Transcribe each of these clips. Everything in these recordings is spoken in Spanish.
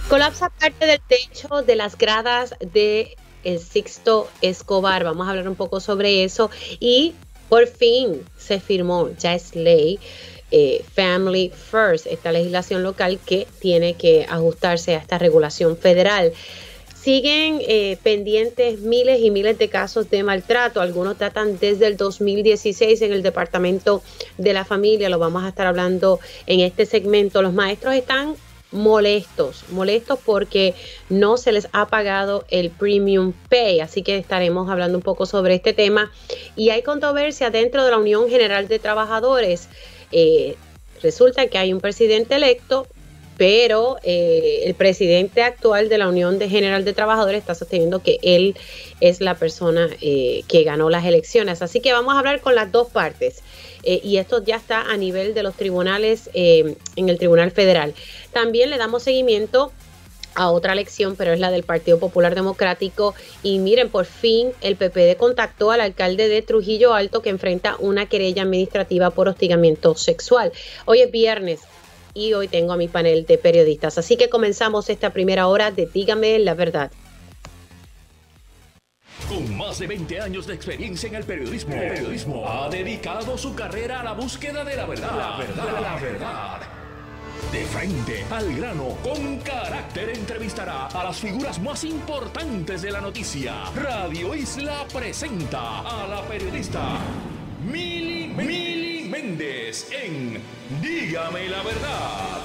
Colapsa parte del techo de las gradas de el Sixto Escobar. Vamos a hablar un poco sobre eso y por fin se firmó, ya es ley, Family First, esta legislación local que tiene que ajustarse a esta regulación federal. Siguen pendientes miles y miles de casos de maltrato. Algunos datan desde el 2016 en el Departamento de la Familia. Lo vamos a estar hablando en este segmento. Los maestros están molestos porque no se les ha pagado el premium pay, así que estaremos hablando un poco sobre este tema. Y hay controversia dentro de la Unión General de Trabajadores. Resulta que hay un presidente electo, pero el presidente actual de la Unión General de Trabajadores está sosteniendo que él es la persona que ganó las elecciones. Así que vamos a hablar con las dos partes. Y esto ya está a nivel de los tribunales, en el Tribunal Federal. También le damos seguimiento a otra elección, pero es la del Partido Popular Democrático. Y miren, por fin el PPD contactó al alcalde de Trujillo Alto, que enfrenta una querella administrativa por hostigamiento sexual. Hoy es viernes y hoy tengo a mi panel de periodistas. Así que comenzamos esta primera hora de Dígame la Verdad. Con más de 20 años de experiencia en el periodismo, ha dedicado su carrera a la búsqueda de la verdad. La verdad. De frente, al grano, con carácter, entrevistará a las figuras más importantes de la noticia. Radio Isla presenta a la periodista Mili Méndez en Dígame la Verdad.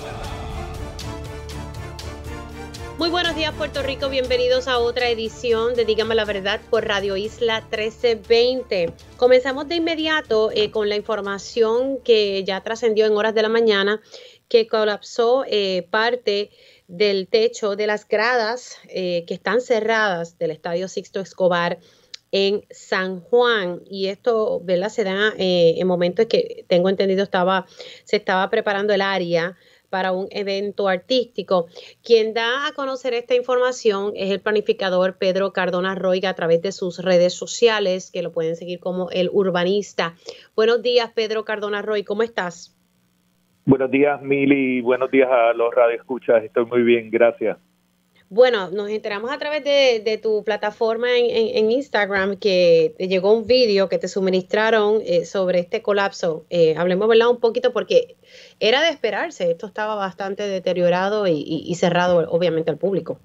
Muy buenos días, Puerto Rico. Bienvenidos a otra edición de Dígame la Verdad por Radio Isla 1320. Comenzamos de inmediato con la información que ya trascendió en horas de la mañana, que colapsó parte del techo de las gradas que están cerradas del Estadio Sixto Escobar en San Juan. Y esto, ¿verdad?, se da en momentos que tengo entendido se estaba preparando el área para un evento artístico. Quien da a conocer esta información es el planificador Pedro Cardona Roiga a través de sus redes sociales, que lo pueden seguir como El Urbanista. Buenos días, Pedro Cardona Roy, ¿cómo estás? Buenos días, Mili, buenos días a los radioescuchas, estoy muy bien, gracias. Bueno, nos enteramos a través de tu plataforma en Instagram que te llegó un vídeo que te suministraron sobre este colapso. Hablemos, ¿verdad?, un poquito porque era de esperarse. Esto estaba bastante deteriorado y cerrado, obviamente, al público.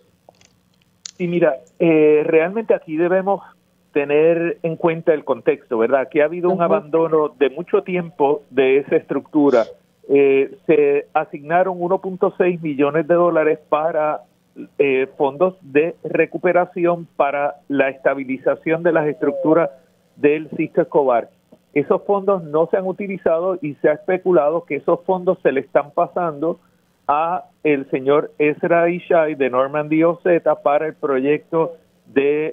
Y mira, realmente aquí debemos tener en cuenta el contexto, ¿verdad? Que ha habido un abandono de mucho tiempo de esa estructura. Se asignaron 1.6 millones de dólares para fondos de recuperación para la estabilización de las estructuras del Sixto Escobar. Esos fondos no se han utilizado y se ha especulado que esos fondos se le están pasando a el señor Ezra Ishai de Normandy OZ para el proyecto de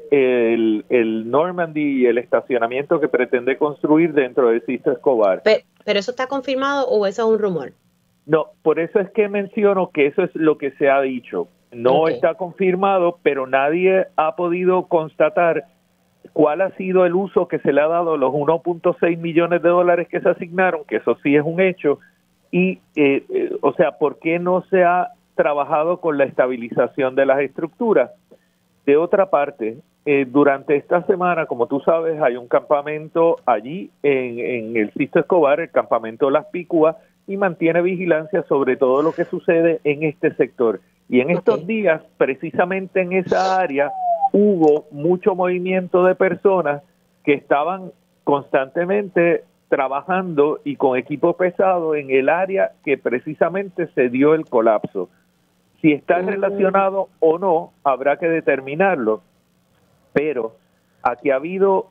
el Normandy y el estacionamiento que pretende construir dentro del Sixto Escobar. ¿Pero eso está confirmado o eso es un rumor? No, por eso es que menciono que eso es lo que se ha dicho. No está confirmado, pero nadie ha podido constatar cuál ha sido el uso que se le ha dado a los 1.6 millones de dólares que se asignaron, que eso sí es un hecho, y o sea, ¿por qué no se ha trabajado con la estabilización de las estructuras? De otra parte, durante esta semana, como tú sabes, hay un campamento allí en el Sixto Escobar, el campamento Las Picúas, y mantiene vigilancia sobre todo lo que sucede en este sector. Y en estos días, precisamente en esa área, hubo mucho movimiento de personas que estaban constantemente trabajando y con equipo pesado en el área que precisamente se dio el colapso. Si está relacionado o no, habrá que determinarlo. Pero aquí ha habido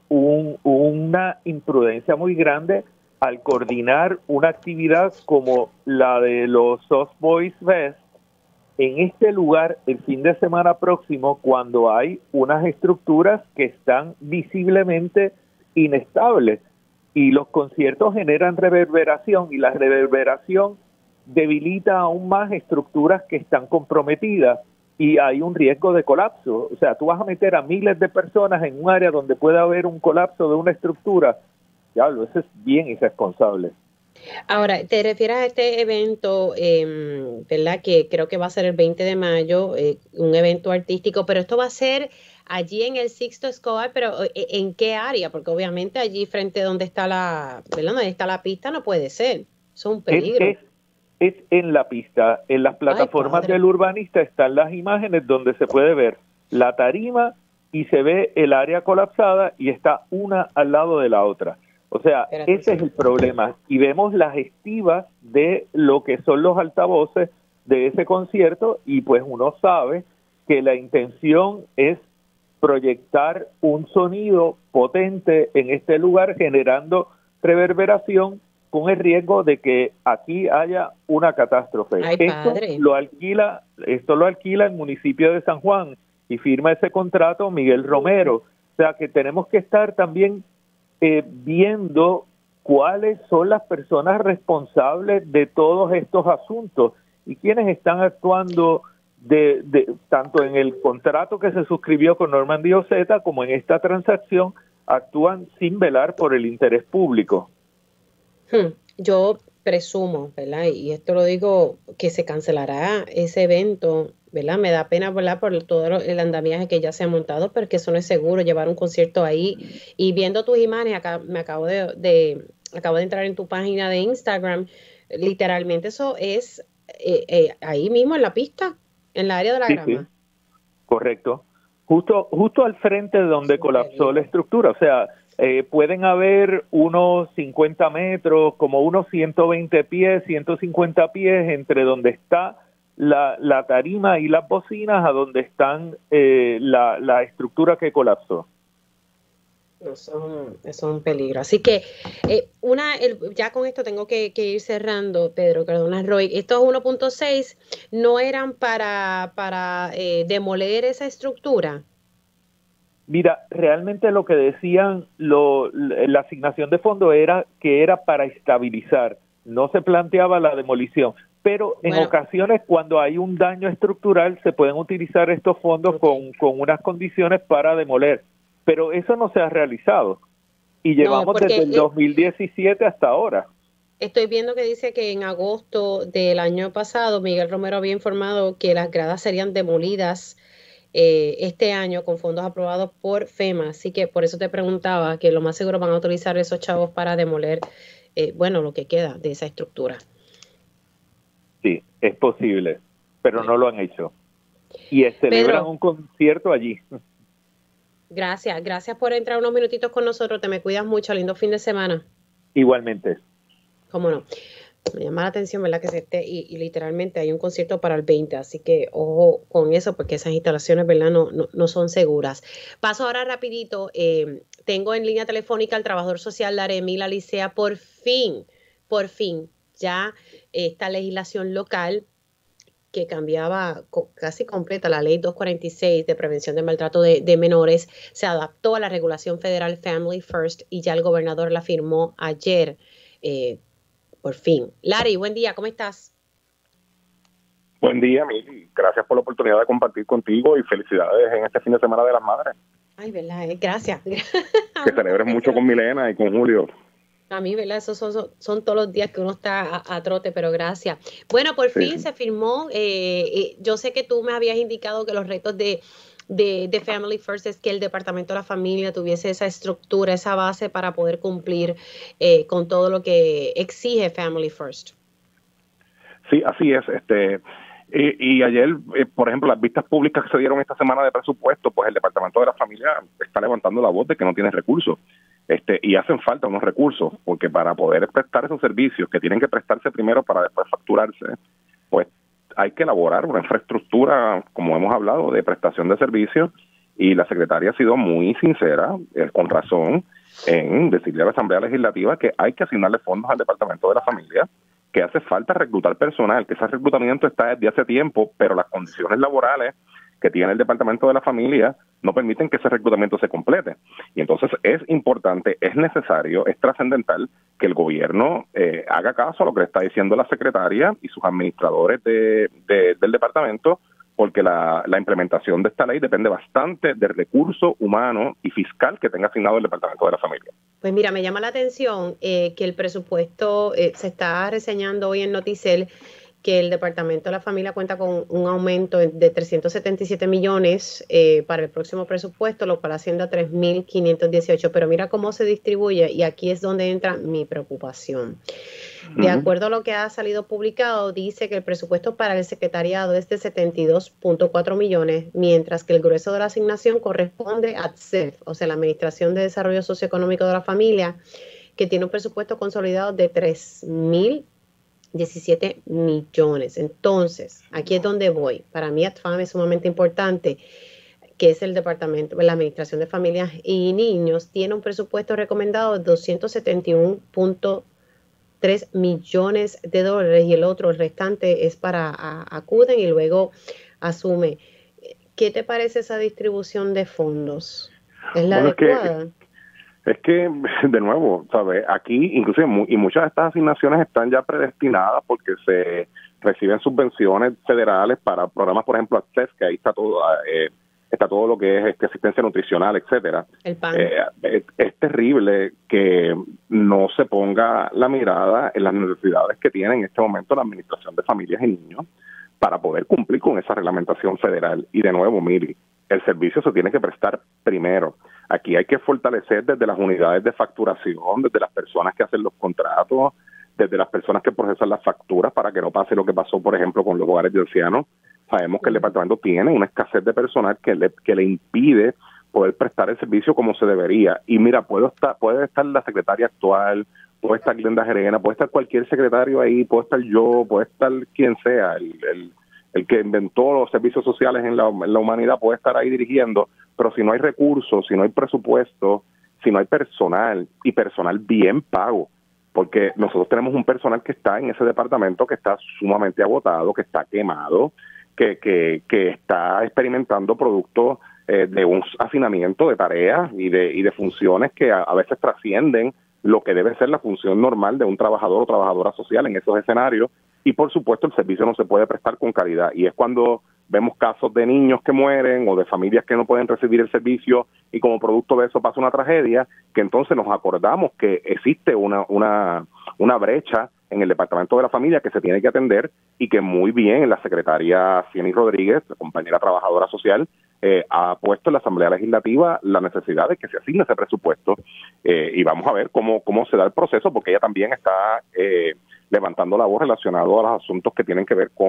una imprudencia muy grande al coordinar una actividad como la de los Soft Boys Fest en este lugar el fin de semana próximo, cuando hay unas estructuras que están visiblemente inestables y los conciertos generan reverberación y la reverberación debilita aún más estructuras que están comprometidas y hay un riesgo de colapso. O sea, tú vas a meter a miles de personas en un área donde puede haber un colapso de una estructura. Diablo, eso es bien irresponsable. Ahora, te refieres a este evento, ¿verdad? Que creo que va a ser el 20 de mayo, un evento artístico, pero esto va a ser allí en el Sixto Escobar, pero ¿en qué área? Porque obviamente allí frente a donde está ¿verdad? Donde está la pista no puede ser. Eso es un Es, peligro. es, es en la pista, en las Ay, plataformas padre. del urbanista están las imágenes donde se puede ver la tarima y se ve el área colapsada y está una al lado de la otra. O sea, Espérate un ese es el segundo. problema. Y vemos las estivas de lo que son los altavoces de ese concierto y pues uno sabe que la intención es proyectar un sonido potente en este lugar generando reverberación con el riesgo de que aquí haya una catástrofe. Ay, padre. Esto lo alquila el municipio de San Juan y firma ese contrato Miguel Romero. O sea que tenemos que estar también viendo cuáles son las personas responsables de todos estos asuntos y quienes están actuando tanto en el contrato que se suscribió con Normandy Ozeta como en esta transacción actúan sin velar por el interés público. Yo presumo, ¿verdad? Y esto lo digo, que se cancelará ese evento, ¿verdad? Me da pena, ¿verdad? Por todo el andamiaje que ya se ha montado, pero que eso no es seguro, llevar un concierto ahí. Y viendo tus imágenes, acá, acabo de entrar en tu página de Instagram, literalmente eso es ahí mismo en la pista, en la área de la Sí, sí, grama. correcto. Justo al frente de Es donde un colapsó la peligro. estructura. O sea, pueden haber unos 50 metros, como unos 120 pies, 150 pies entre donde está la tarima y las bocinas a donde están la estructura que colapsó. Eso es un peligro. Así que ya con esto tengo que ir cerrando, Pedro Cardona Roy. Estos 1.6 no eran para demoler esa estructura. Mira, realmente lo que decían la asignación de fondo era que era para estabilizar, no se planteaba la demolición, pero en Bueno, ocasiones cuando hay un daño estructural se pueden utilizar estos fondos ok. con unas condiciones para demoler, pero eso no se ha realizado y No, llevamos desde porque el 2017 hasta ahora. estoy viendo que dice que en agosto del año pasado Miguel Romero había informado que las gradas serían demolidas este año con fondos aprobados por FEMA. Así que por eso te preguntaba que lo más seguro van a utilizar esos chavos para demoler, bueno, lo que queda de esa estructura. Sí, es posible, pero no lo han hecho. Y celebran Pedro, un concierto allí. gracias por entrar unos minutitos con nosotros. Te me cuidas mucho. Lindo fin de semana. Igualmente. Cómo no. Me llama la atención, ¿verdad? Que se esté, y literalmente hay un concierto para el 20, así que ojo con eso, porque esas instalaciones, ¿verdad? No son seguras. Paso ahora rapidito. Tengo en línea telefónica al trabajador social Laremil Alicea. Por fin, ya esta legislación local que cambiaba casi completa la ley 246 de prevención del maltrato de menores, se adaptó a la regulación federal Family First y ya el gobernador la firmó ayer. Por fin. Larry, buen día, ¿cómo estás? Buen día, Mili. Gracias por la oportunidad de compartir contigo y felicidades en este fin de semana de las madres. Ay, ¿verdad? Gracias. Que celebres mucho con Milena y con Julio. A mí, ¿verdad? Esos son todos los días que uno está a trote, pero gracias. Bueno, por Sí, fin sí. se firmó. Yo sé que tú me habías indicado que los retos de Family First es que el Departamento de la Familia tuviese esa estructura, esa base para poder cumplir con todo lo que exige Family First. Sí, así es. Y ayer, por ejemplo, las vistas públicas que se dieron esta semana de presupuesto, pues el Departamento de la Familia está levantando la voz de que no tiene recursos. Y hacen falta unos recursos, porque para poder prestar esos servicios que tienen que prestarse primero para después facturarse, pues hay que elaborar una infraestructura, como hemos hablado, de prestación de servicios, y la secretaria ha sido muy sincera, con razón, en decirle a la Asamblea Legislativa que hay que asignarle fondos al Departamento de la Familia, que hace falta reclutar personal, que ese reclutamiento está desde hace tiempo, pero las condiciones laborales que tiene el Departamento de la Familia no permiten que ese reclutamiento se complete. Y entonces es importante, es necesario, es trascendental que el gobierno haga caso a lo que le está diciendo la secretaria y sus administradores del departamento porque la implementación de esta ley depende bastante del recurso humano y fiscal que tenga asignado el Departamento de la Familia. Pues mira, me llama la atención que el presupuesto se está reseñando hoy en Noticel, que el Departamento de la Familia cuenta con un aumento de 377 millones para el próximo presupuesto, lo cual asciende a 3.518. Pero mira cómo se distribuye, y aquí es donde entra mi preocupación. De acuerdo a lo que ha salido publicado, dice que el presupuesto para el secretariado es de 72.4 millones, mientras que el grueso de la asignación corresponde a ADCEF, o sea, la Administración de Desarrollo Socioeconómico de la Familia, que tiene un presupuesto consolidado de 3.017 millones. Entonces, aquí es donde voy. Para mí, ADFAM es sumamente importante, que es el Departamento de la Administración de Familias y Niños, tiene un presupuesto recomendado de 271.3 millones de dólares, y el restante es para acuden y luego asume. ¿Qué te parece esa distribución de fondos? ¿Es la adecuada? Es que, de nuevo, ¿sabes? Aquí, inclusive, y muchas de estas asignaciones están ya predestinadas porque se reciben subvenciones federales para programas, por ejemplo, ACCESS, que ahí está todo lo que es asistencia nutricional, etcétera. El PAN. Es terrible que no se ponga la mirada en las necesidades que tiene en este momento la Administración de Familias y Niños para poder cumplir con esa reglamentación federal. Y de nuevo, Miri, el servicio se tiene que prestar primero. Aquí hay que fortalecer desde las unidades de facturación, desde las personas que hacen los contratos, desde las personas que procesan las facturas, para que no pase lo que pasó, por ejemplo, con los hogares de ancianos. Sabemos que el departamento tiene una escasez de personal que le impide poder prestar el servicio como se debería. Y mira, puede estar la secretaria actual, puede estar Glenda Jerena, puede estar cualquier secretario ahí, puede estar yo, puede estar quien sea, el que inventó los servicios sociales en la humanidad puede estar ahí dirigiendo, pero si no hay recursos, si no hay presupuesto, si no hay personal, y personal bien pago, porque nosotros tenemos un personal que está en ese departamento que está sumamente agotado, que está quemado, que está experimentando producto de un hacinamiento de tareas y de funciones que a veces trascienden lo que debe ser la función normal de un trabajador o trabajadora social en esos escenarios. Y por supuesto el servicio no se puede prestar con calidad, y es cuando vemos casos de niños que mueren o de familias que no pueden recibir el servicio, y como producto de eso pasa una tragedia, que entonces nos acordamos que existe una brecha en el Departamento de la Familia que se tiene que atender, y que muy bien la secretaria Cieny Rodríguez, la compañera trabajadora social, ha puesto en la Asamblea Legislativa la necesidad de que se asigne ese presupuesto, y vamos a ver cómo se da el proceso, porque ella también está levantando la voz relacionado a los asuntos que tienen que ver con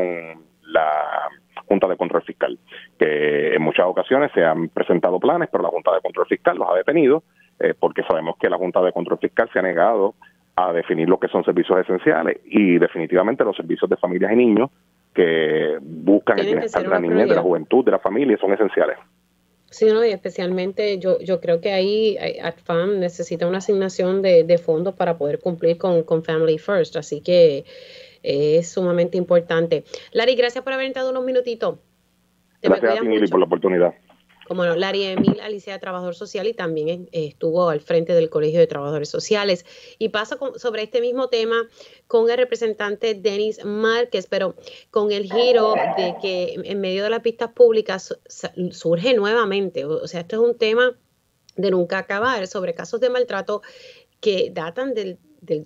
la Junta de Control Fiscal, que en muchas ocasiones se han presentado planes, pero la Junta de Control Fiscal los ha detenido, porque sabemos que la Junta de Control Fiscal se ha negado a definir lo que son servicios esenciales, y definitivamente los servicios de familias y niños que buscan el bienestar de la niñez, de la juventud, de la familia, son esenciales. Sí, no, y especialmente yo creo que ahí ADFAM necesita una asignación de fondos para poder cumplir con Family First, así que es sumamente importante. Larry, gracias por haber entrado unos minutitos. Gracias a ti, Mili, por la oportunidad. Como no, Larry Emil Alicia de Trabajador Social, y también estuvo al frente del Colegio de Trabajadores Sociales. Y paso sobre este mismo tema con el representante Denis Márquez, pero con el giro de que en medio de las vistas públicas surge nuevamente, o sea, esto es un tema de nunca acabar, sobre casos de maltrato que datan del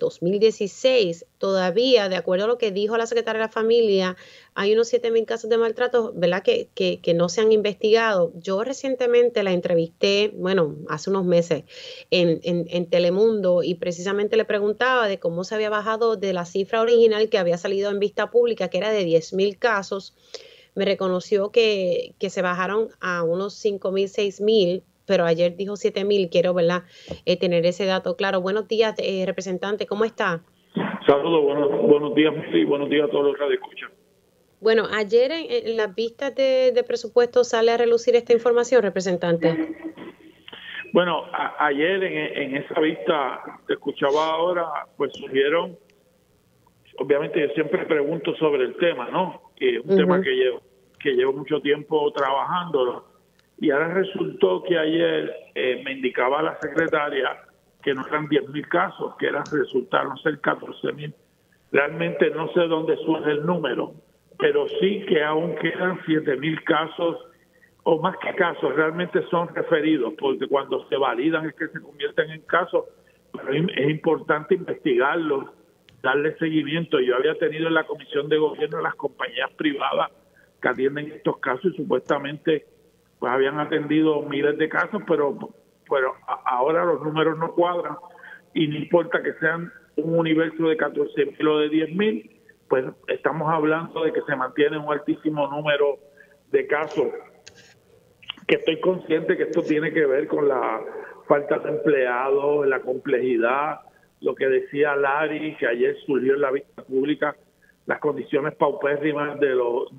2016. Todavía, de acuerdo a lo que dijo la secretaria de la Familia, hay unos 7,000 casos de maltrato, ¿verdad?, que no se han investigado. Yo recientemente la entrevisté, hace unos meses, en Telemundo, y precisamente le preguntaba de cómo se había bajado de la cifra original que había salido en vista pública, que era de 10,000 casos. Me reconoció que se bajaron a unos 5,000, 6,000, pero ayer dijo 7,000. Quiero, ¿verdad?, tener ese dato claro. Buenos días, representante, ¿cómo está? Saludos, buenos días, y buenos días a todos los que escuchan. Bueno, ayer en las vistas de presupuesto sale a relucir esta información, representante. Bueno, ayer en esa vista que escuchaba ahora, pues surgieron, obviamente yo siempre pregunto sobre el tema, ¿no? Que es un tema que llevo mucho tiempo trabajándolo. Y ahora resultó que ayer me indicaba la secretaria que no eran 10,000 casos, que resultaron ser 14,000. Realmente no sé dónde surge el número, pero sí que aún quedan 7.000 casos, o más que casos, realmente son referidos, porque cuando se validan es que se convierten en casos, pero es importante investigarlos, darle seguimiento. Yo había tenido en la Comisión de Gobierno las compañías privadas que atienden estos casos y supuestamente pues habían atendido miles de casos, pero ahora los números no cuadran y no importa que sean un universo de 14.000 o de 10.000, pues estamos hablando de que se mantiene un altísimo número de casos, que estoy consciente que esto tiene que ver con la falta de empleados, la complejidad, lo que decía Larry, que ayer surgió en la vista pública, las condiciones paupérrimas de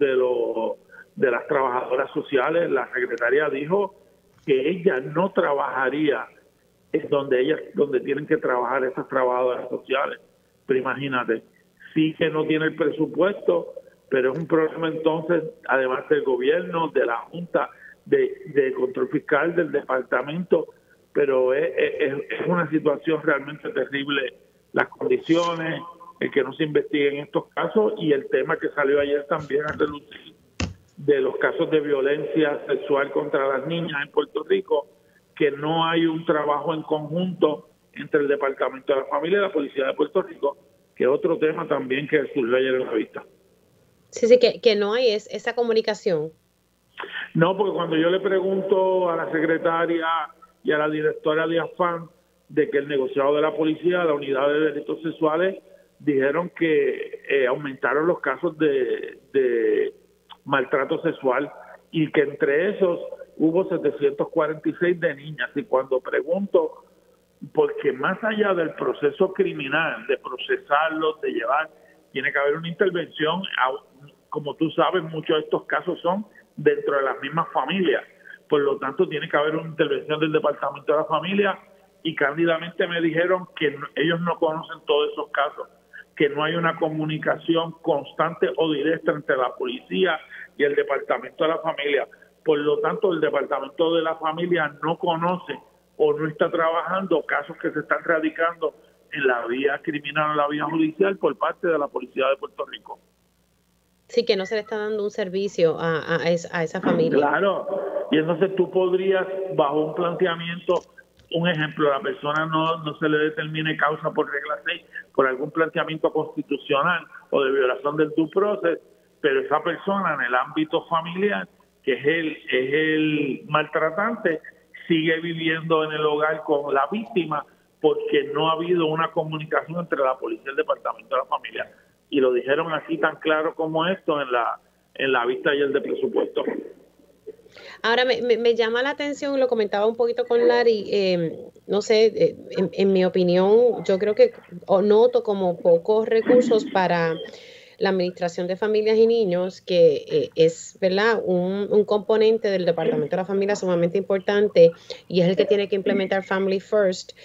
las trabajadoras sociales. La secretaria dijo que ella no trabajaría en donde tienen que trabajar esas trabajadoras sociales. Pero imagínate, sí que no tiene el presupuesto, pero es un problema entonces, además del gobierno, de la Junta de Control Fiscal, del departamento, pero es una situación realmente terrible, las condiciones, el que no se investiguen estos casos y el tema que salió ayer también a relucir de los casos de violencia sexual contra las niñas en Puerto Rico, que no hay un trabajo en conjunto entre el Departamento de la Familia y la Policía de Puerto Rico, que es otro tema también que surgió ayer en la vista. Sí, que no hay esa comunicación. No, porque cuando yo le pregunto a la secretaria y a la directora de AFAN de que el negociado de la policía, la unidad de delitos sexuales, dijeron que aumentaron los casos de maltrato sexual y que entre esos hubo 746 de niñas. Y cuando pregunto, porque más allá del proceso criminal, de procesarlos, de llevar, tiene que haber una intervención. Como tú sabes, muchos de estos casos son dentro de las mismas familias. Por lo tanto, tiene que haber una intervención del Departamento de la Familia y cándidamente me dijeron que ellos no conocen todos esos casos, que no hay una comunicación constante o directa entre la policía y el Departamento de la Familia. Por lo tanto, el Departamento de la Familia no conoce o no está trabajando casos que se están radicando en la vía criminal o en la vía judicial por parte de la Policía de Puerto Rico. Sí, que no se le está dando un servicio a esa familia. Claro, y entonces tú podrías, bajo un planteamiento, un ejemplo, la persona no se le determine causa por regla 6, por algún planteamiento constitucional o de violación del due process, pero esa persona en el ámbito familiar, que es el maltratante, sigue viviendo en el hogar con la víctima porque no ha habido una comunicación entre la policía y el Departamento de la Familia. Y lo dijeron así tan claro como esto en la vista ayer de presupuesto. Ahora me llama la atención, lo comentaba un poquito con Larry, no sé, en mi opinión, yo creo que noto como pocos recursos para la Administración de Familias y Niños, que es, ¿verdad?, un componente del Departamento de la Familia sumamente importante y es el que tiene que implementar Family First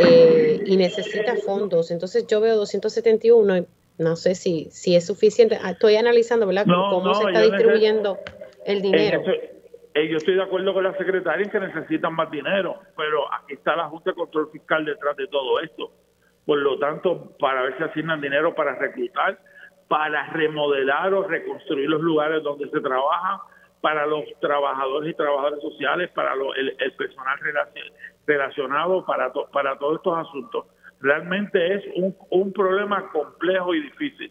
y necesita fondos. Entonces yo veo 271 y no sé si es suficiente. Estoy analizando, ¿verdad?, cómo se está distribuyendo el dinero. Yo estoy de acuerdo con la secretaria en que necesitan más dinero, pero aquí está la Junta de Control Fiscal detrás de todo esto. Por lo tanto, para ver si asignan dinero para reclutar, para remodelar o reconstruir los lugares donde se trabaja, para los trabajadores y trabajadoras sociales, para el personal relacionado, para todos estos asuntos. Realmente es un problema complejo y difícil.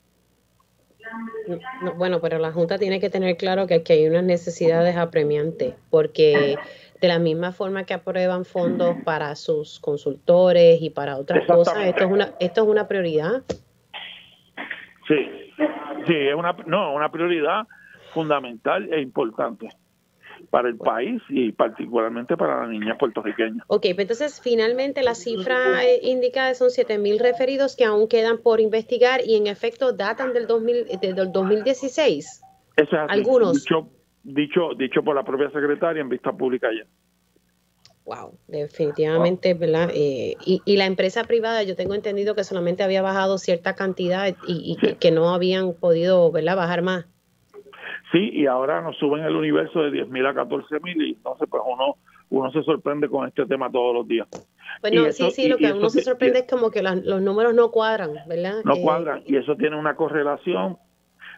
No, bueno, pero la Junta tiene que tener claro que aquí hay unas necesidades apremiantes, porque de la misma forma que aprueban fondos para sus consultores y para otras cosas, esto es una prioridad. Sí, es una prioridad fundamental e importante para el país y particularmente para las niñas puertorriqueñas. Ok, pues entonces finalmente la cifra indicada son 7.000 referidos que aún quedan por investigar y en efecto datan del 2016. Eso es así. Algunos. Dicho por la propia secretaria en vista pública ayer. Wow, definitivamente, ¿verdad? Y la empresa privada, yo tengo entendido que solamente había bajado cierta cantidad y que no habían podido, ¿verdad?, bajar más. Sí, y ahora nos suben el universo de 10.000 a 14.000 y entonces pues uno se sorprende con este tema todos los días. Bueno, sí, lo que uno se sorprende es como que los números no cuadran, ¿verdad? No cuadran, y eso tiene una correlación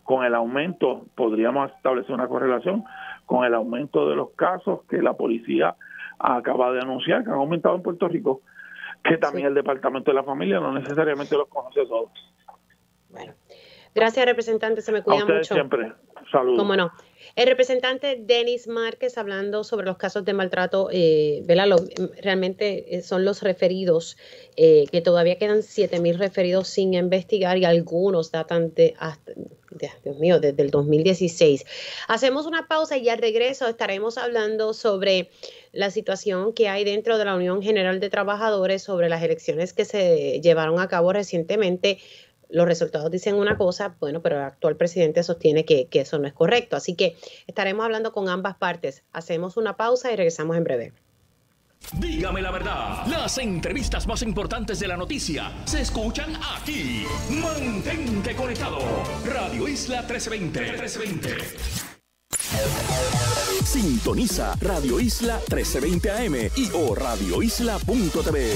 con el aumento, podríamos establecer una correlación con el aumento de los casos que la policía acaba de anunciar, que han aumentado en Puerto Rico, que también el Departamento de la Familia no necesariamente los conoce todos. Bueno, gracias, representante, se me cuida a ustedes mucho. Siempre, saludos. Cómo no. El representante Denis Márquez hablando sobre los casos de maltrato, realmente son los referidos, que todavía quedan 7,000 referidos sin investigar y algunos datan Dios mío, desde el 2016. Hacemos una pausa y al regreso estaremos hablando sobre la situación que hay dentro de la Unión General de Trabajadores, sobre las elecciones que se llevaron a cabo recientemente. Los resultados dicen una cosa, bueno, pero el actual presidente sostiene que eso no es correcto. Así que estaremos hablando con ambas partes. Hacemos una pausa y regresamos en breve. Dígame la verdad, las entrevistas más importantes de la noticia se escuchan aquí. Mantente conectado. Radio Isla 1320. Sintoniza Radio Isla 1320 AM y o radioisla.tv.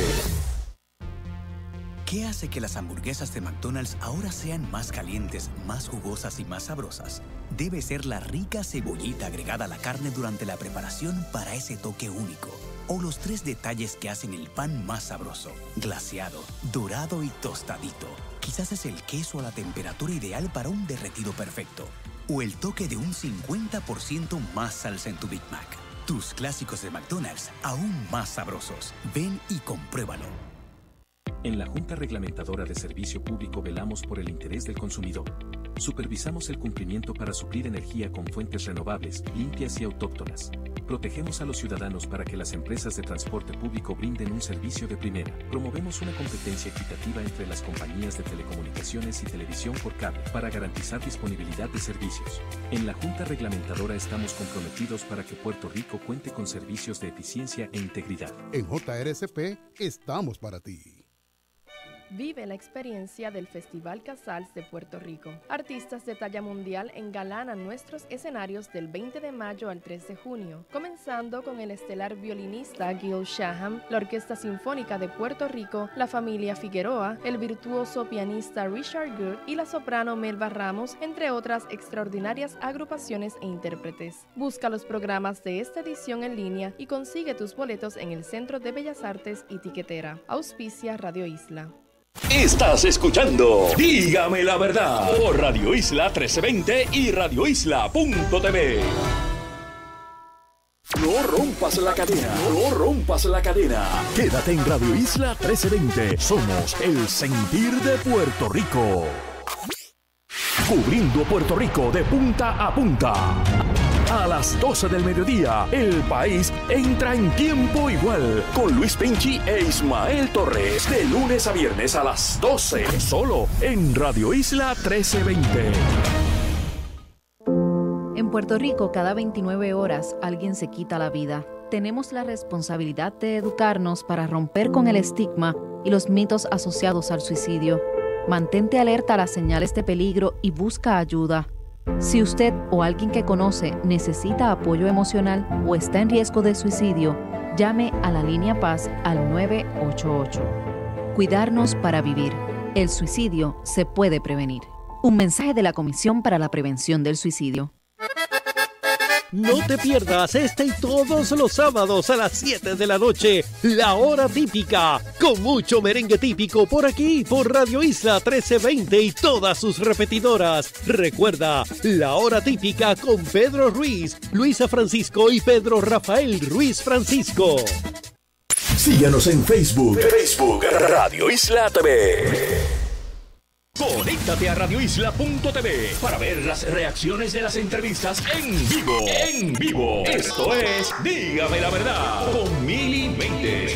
¿Qué hace que las hamburguesas de McDonald's ahora sean más calientes, más jugosas y más sabrosas? Debe ser la rica cebollita agregada a la carne durante la preparación para ese toque único. O los 3 detalles que hacen el pan más sabroso: glaseado, dorado y tostadito. Quizás es el queso a la temperatura ideal para un derretido perfecto. O el toque de un 50% más salsa en tu Big Mac. Tus clásicos de McDonald's aún más sabrosos. Ven y compruébalo. En la Junta Reglamentadora de Servicio Público velamos por el interés del consumidor. Supervisamos el cumplimiento para suplir energía con fuentes renovables, limpias y autóctonas. Protegemos a los ciudadanos para que las empresas de transporte público brinden un servicio de primera. Promovemos una competencia equitativa entre las compañías de telecomunicaciones y televisión por cable para garantizar disponibilidad de servicios. En la Junta Reglamentadora estamos comprometidos para que Puerto Rico cuente con servicios de eficiencia e integridad. En JRSP estamos para ti. Vive la experiencia del Festival Casals de Puerto Rico. Artistas de talla mundial engalanan nuestros escenarios del 20 de mayo al 3 de junio, comenzando con el estelar violinista Gil Shaham, la Orquesta Sinfónica de Puerto Rico, la familia Figueroa, el virtuoso pianista Richard Good y la soprano Melba Ramos, entre otras extraordinarias agrupaciones e intérpretes. Busca los programas de esta edición en línea y consigue tus boletos en el Centro de Bellas Artes y Tiquetera. Auspicia Radio Isla. Estás escuchando Dígame la verdad por Radio Isla 1320 y radioisla.tv. No rompas la cadena, no rompas la cadena. Quédate en Radio Isla 1320. Somos el sentir de Puerto Rico. Cubriendo Puerto Rico de punta a punta. A las 12 del mediodía, el país entra en tiempo igual con Luis Penchi e Ismael Torres. De lunes a viernes a las 12, solo en Radio Isla 1320. En Puerto Rico, cada 29 horas alguien se quita la vida. Tenemos la responsabilidad de educarnos para romper con el estigma y los mitos asociados al suicidio. Mantente alerta a las señales de peligro y busca ayuda. Si usted o alguien que conoce necesita apoyo emocional o está en riesgo de suicidio, llame a la línea Paz al 988. Cuidarnos para vivir. El suicidio se puede prevenir. Un mensaje de la Comisión para la Prevención del Suicidio. No te pierdas este y todos los sábados a las 7 de la noche, La Hora Típica, con mucho merengue típico por aquí, por Radio Isla 1320 y todas sus repetidoras. Recuerda, La Hora Típica con Pedro Ruiz, Luisa Francisco y Pedro Rafael Ruiz Francisco. Síguenos en Facebook, Radio Isla TV. Conéctate a radioisla.tv para ver las reacciones de las entrevistas en vivo. En vivo. Esto es Dígame la verdad con Mili Méndez.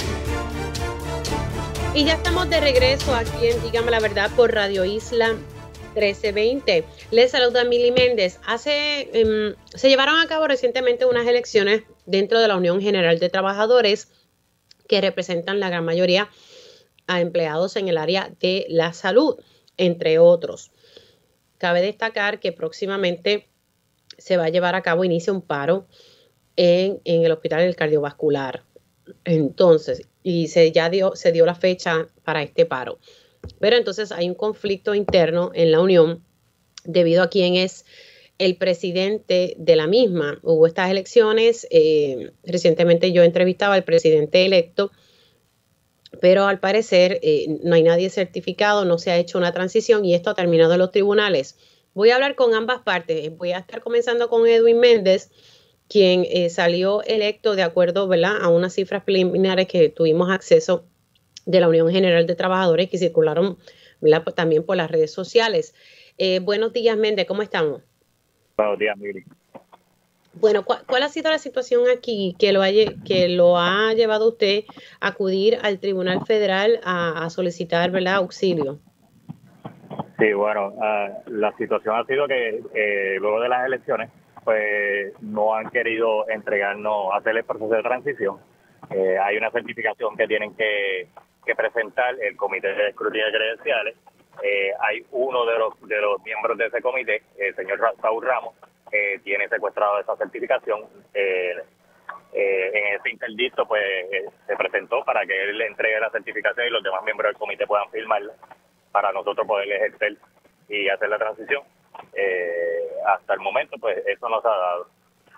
Y ya estamos de regreso aquí en Dígame la verdad por Radio Isla 1320. Les saluda Mili Méndez. Se llevaron a cabo recientemente unas elecciones dentro de la Unión General de Trabajadores que representan la gran mayoría a empleados en el área de la salud, entre otros. Cabe destacar que próximamente se va a llevar a cabo, inicia un paro en el Hospital del Cardiovascular. Entonces, y se dio la fecha para este paro. Pero entonces hay un conflicto interno en la Unión debido a quién es el presidente de la misma. Hubo estas elecciones, recientemente yo entrevistaba al presidente electo, pero al parecer no hay nadie certificado, no se ha hecho una transición y esto ha terminado en los tribunales. Voy a hablar con ambas partes. Voy a estar comenzando con Edwin Méndez, quien salió electo de acuerdo, ¿verdad?, a unas cifras preliminares que tuvimos acceso de la Unión General de Trabajadores que circularon, ¿verdad?, también por las redes sociales. Buenos días, Méndez, ¿cómo estamos? Buenos días, Mili. Bueno, ¿cuál ha sido la situación aquí que lo ha llevado a usted a acudir al Tribunal Federal a solicitar, ¿verdad?, auxilio? Sí, bueno, la situación ha sido que luego de las elecciones, pues no han querido entregarnos, hacer el proceso de transición. Hay una certificación que tienen que presentar el Comité de Escrutinio de Credenciales. Hay uno de los miembros de ese comité, el señor Saúl Ramos, tiene secuestrado esa certificación. En ese interdicto, pues se presentó para que él le entregue la certificación y los demás miembros del comité puedan firmarla para nosotros poder ejercer y hacer la transición. Hasta el momento, pues eso no se ha dado.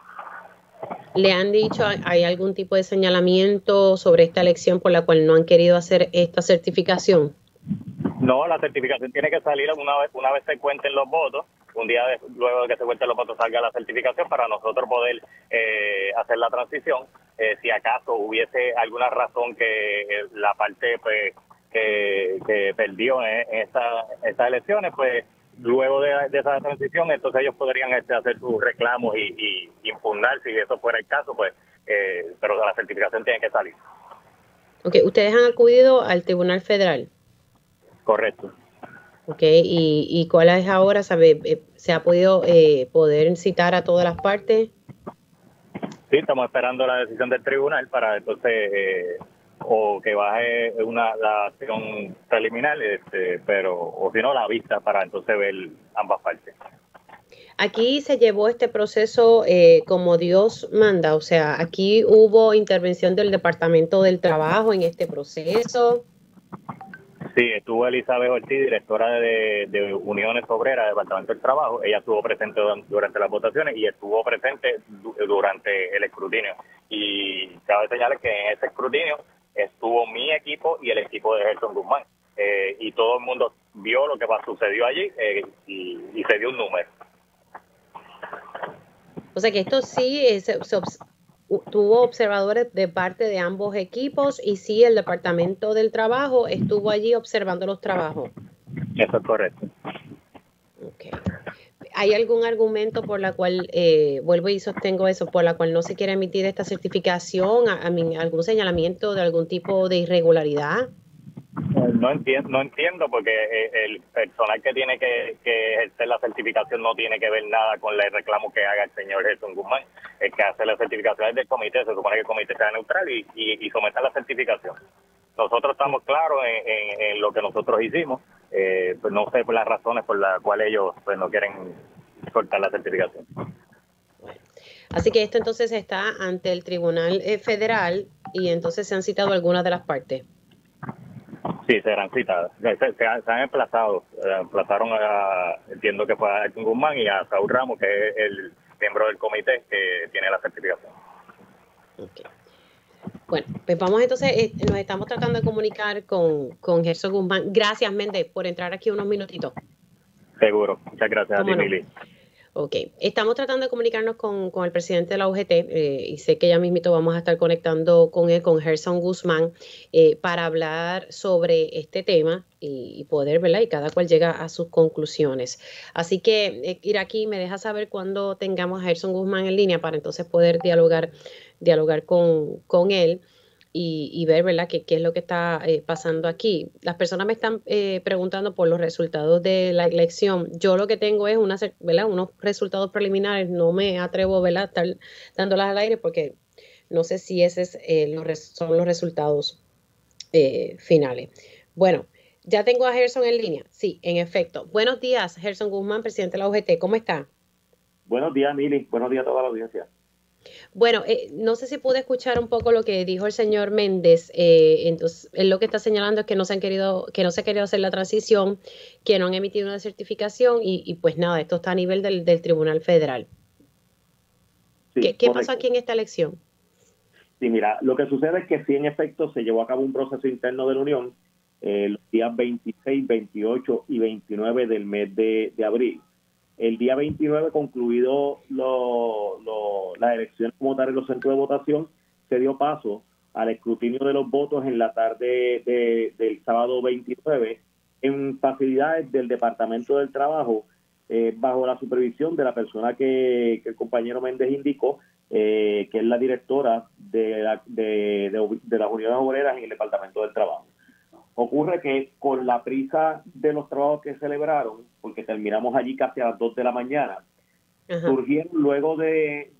¿Le han dicho, hay algún tipo de señalamiento sobre esta elección por la cual no han querido hacer esta certificación? No, la certificación tiene que salir una vez se cuenten los votos. Un día luego de que se cuenten los votos salga la certificación para nosotros poder hacer la transición. Si acaso hubiese alguna razón que la parte pues que perdió en estas elecciones, pues luego de esa transición, entonces ellos podrían hacer sus reclamos y impugnar si eso fuera el caso, pues, pero la certificación tiene que salir. Ok, ¿ustedes han acudido al Tribunal Federal? Correcto. Ok, ¿y cuál es ahora? ¿Sabe, se ha podido poder citar a todas las partes? Sí, estamos esperando la decisión del tribunal para entonces o que baje la acción preliminar, pero o si no la vista para entonces ver ambas partes. Aquí se llevó este proceso como Dios manda, o sea, aquí hubo intervención del Departamento del Trabajo en este proceso. Sí, estuvo Elizabeth Ortiz, directora de Uniones Obreras del Departamento del Trabajo. Ella estuvo presente durante las votaciones y estuvo presente durante el escrutinio. Y cabe señalar que en ese escrutinio estuvo mi equipo y el equipo de Gerson Guzmán. Y todo el mundo vio lo que sucedió allí y se dio un número. O sea que esto sí tuvo observadores de parte de ambos equipos y sí el Departamento del Trabajo estuvo allí observando los trabajos. Eso es correcto. Okay. ¿Hay algún argumento por la cual, vuelvo y sostengo eso, por la cual no se quiere emitir esta certificación? ¿Algún señalamiento de algún tipo de irregularidad? No entiendo porque el personal que tiene que ejercer la certificación no tiene que ver nada con el reclamo que haga el señor Gerson Guzmán. El que hace la certificación es del comité, se supone que el comité sea neutral y someta la certificación. Nosotros estamos claros en lo que nosotros hicimos, pues no sé por las razones por las cuales ellos pues no quieren soltar la certificación. Bueno, así que esto entonces está ante el Tribunal Federal y entonces se han citado algunas de las partes. Sí, serán citadas. Se han emplazado. Emplazaron entiendo que fue a Gerson Guzmán y a Saúl Ramos, que es el miembro del comité que tiene la certificación. Okay. Bueno, pues vamos entonces, nos estamos tratando de comunicar con Gerson Guzmán. Gracias, Méndez, por entrar aquí unos minutitos. Seguro. Muchas gracias a ti, Mili. Ok, estamos tratando de comunicarnos con el presidente de la UGT y sé que ya mismito vamos a estar conectando con él, con Gerson Guzmán, para hablar sobre este tema y poder, ¿verdad? Y cada cual llega a sus conclusiones. Así que, Iraqi, me deja saber cuándo tengamos a Gerson Guzmán en línea para entonces poder dialogar con él. Y ver, ¿verdad?, qué es lo que está pasando aquí. Las personas me están preguntando por los resultados de la elección. Yo lo que tengo es unos resultados preliminares. No me atrevo, ¿verdad?, a estar dándolas al aire porque no sé si esos son los resultados finales. Bueno, ya tengo a Gerson en línea. Sí, en efecto. Buenos días, Gerson Guzmán, presidente de la UGT. ¿Cómo está? Buenos días, Mili. Buenos días a toda la audiencia. Bueno, no sé si pude escuchar un poco lo que dijo el señor Méndez. Entonces, él lo que está señalando es que no se ha querido hacer la transición, que no han emitido una certificación y pues nada, esto está a nivel del Tribunal Federal. Sí, ¿Qué pasó aquí en esta elección? Sí, mira, lo que sucede es que sí, en efecto, se llevó a cabo un proceso interno de la Unión los días 26, 28 y 29 del mes de abril. El día 29, concluido las elecciones como tal en los centros de votación, se dio paso al escrutinio de los votos en la tarde del sábado 29 en facilidades del Departamento del Trabajo, bajo la supervisión de la persona que el compañero Méndez indicó, que es la directora de las unidades obreras en el Departamento del Trabajo. Ocurre que con la prisa de los trabajos que celebraron, porque terminamos allí casi a las 2 de la mañana, surgieron luego del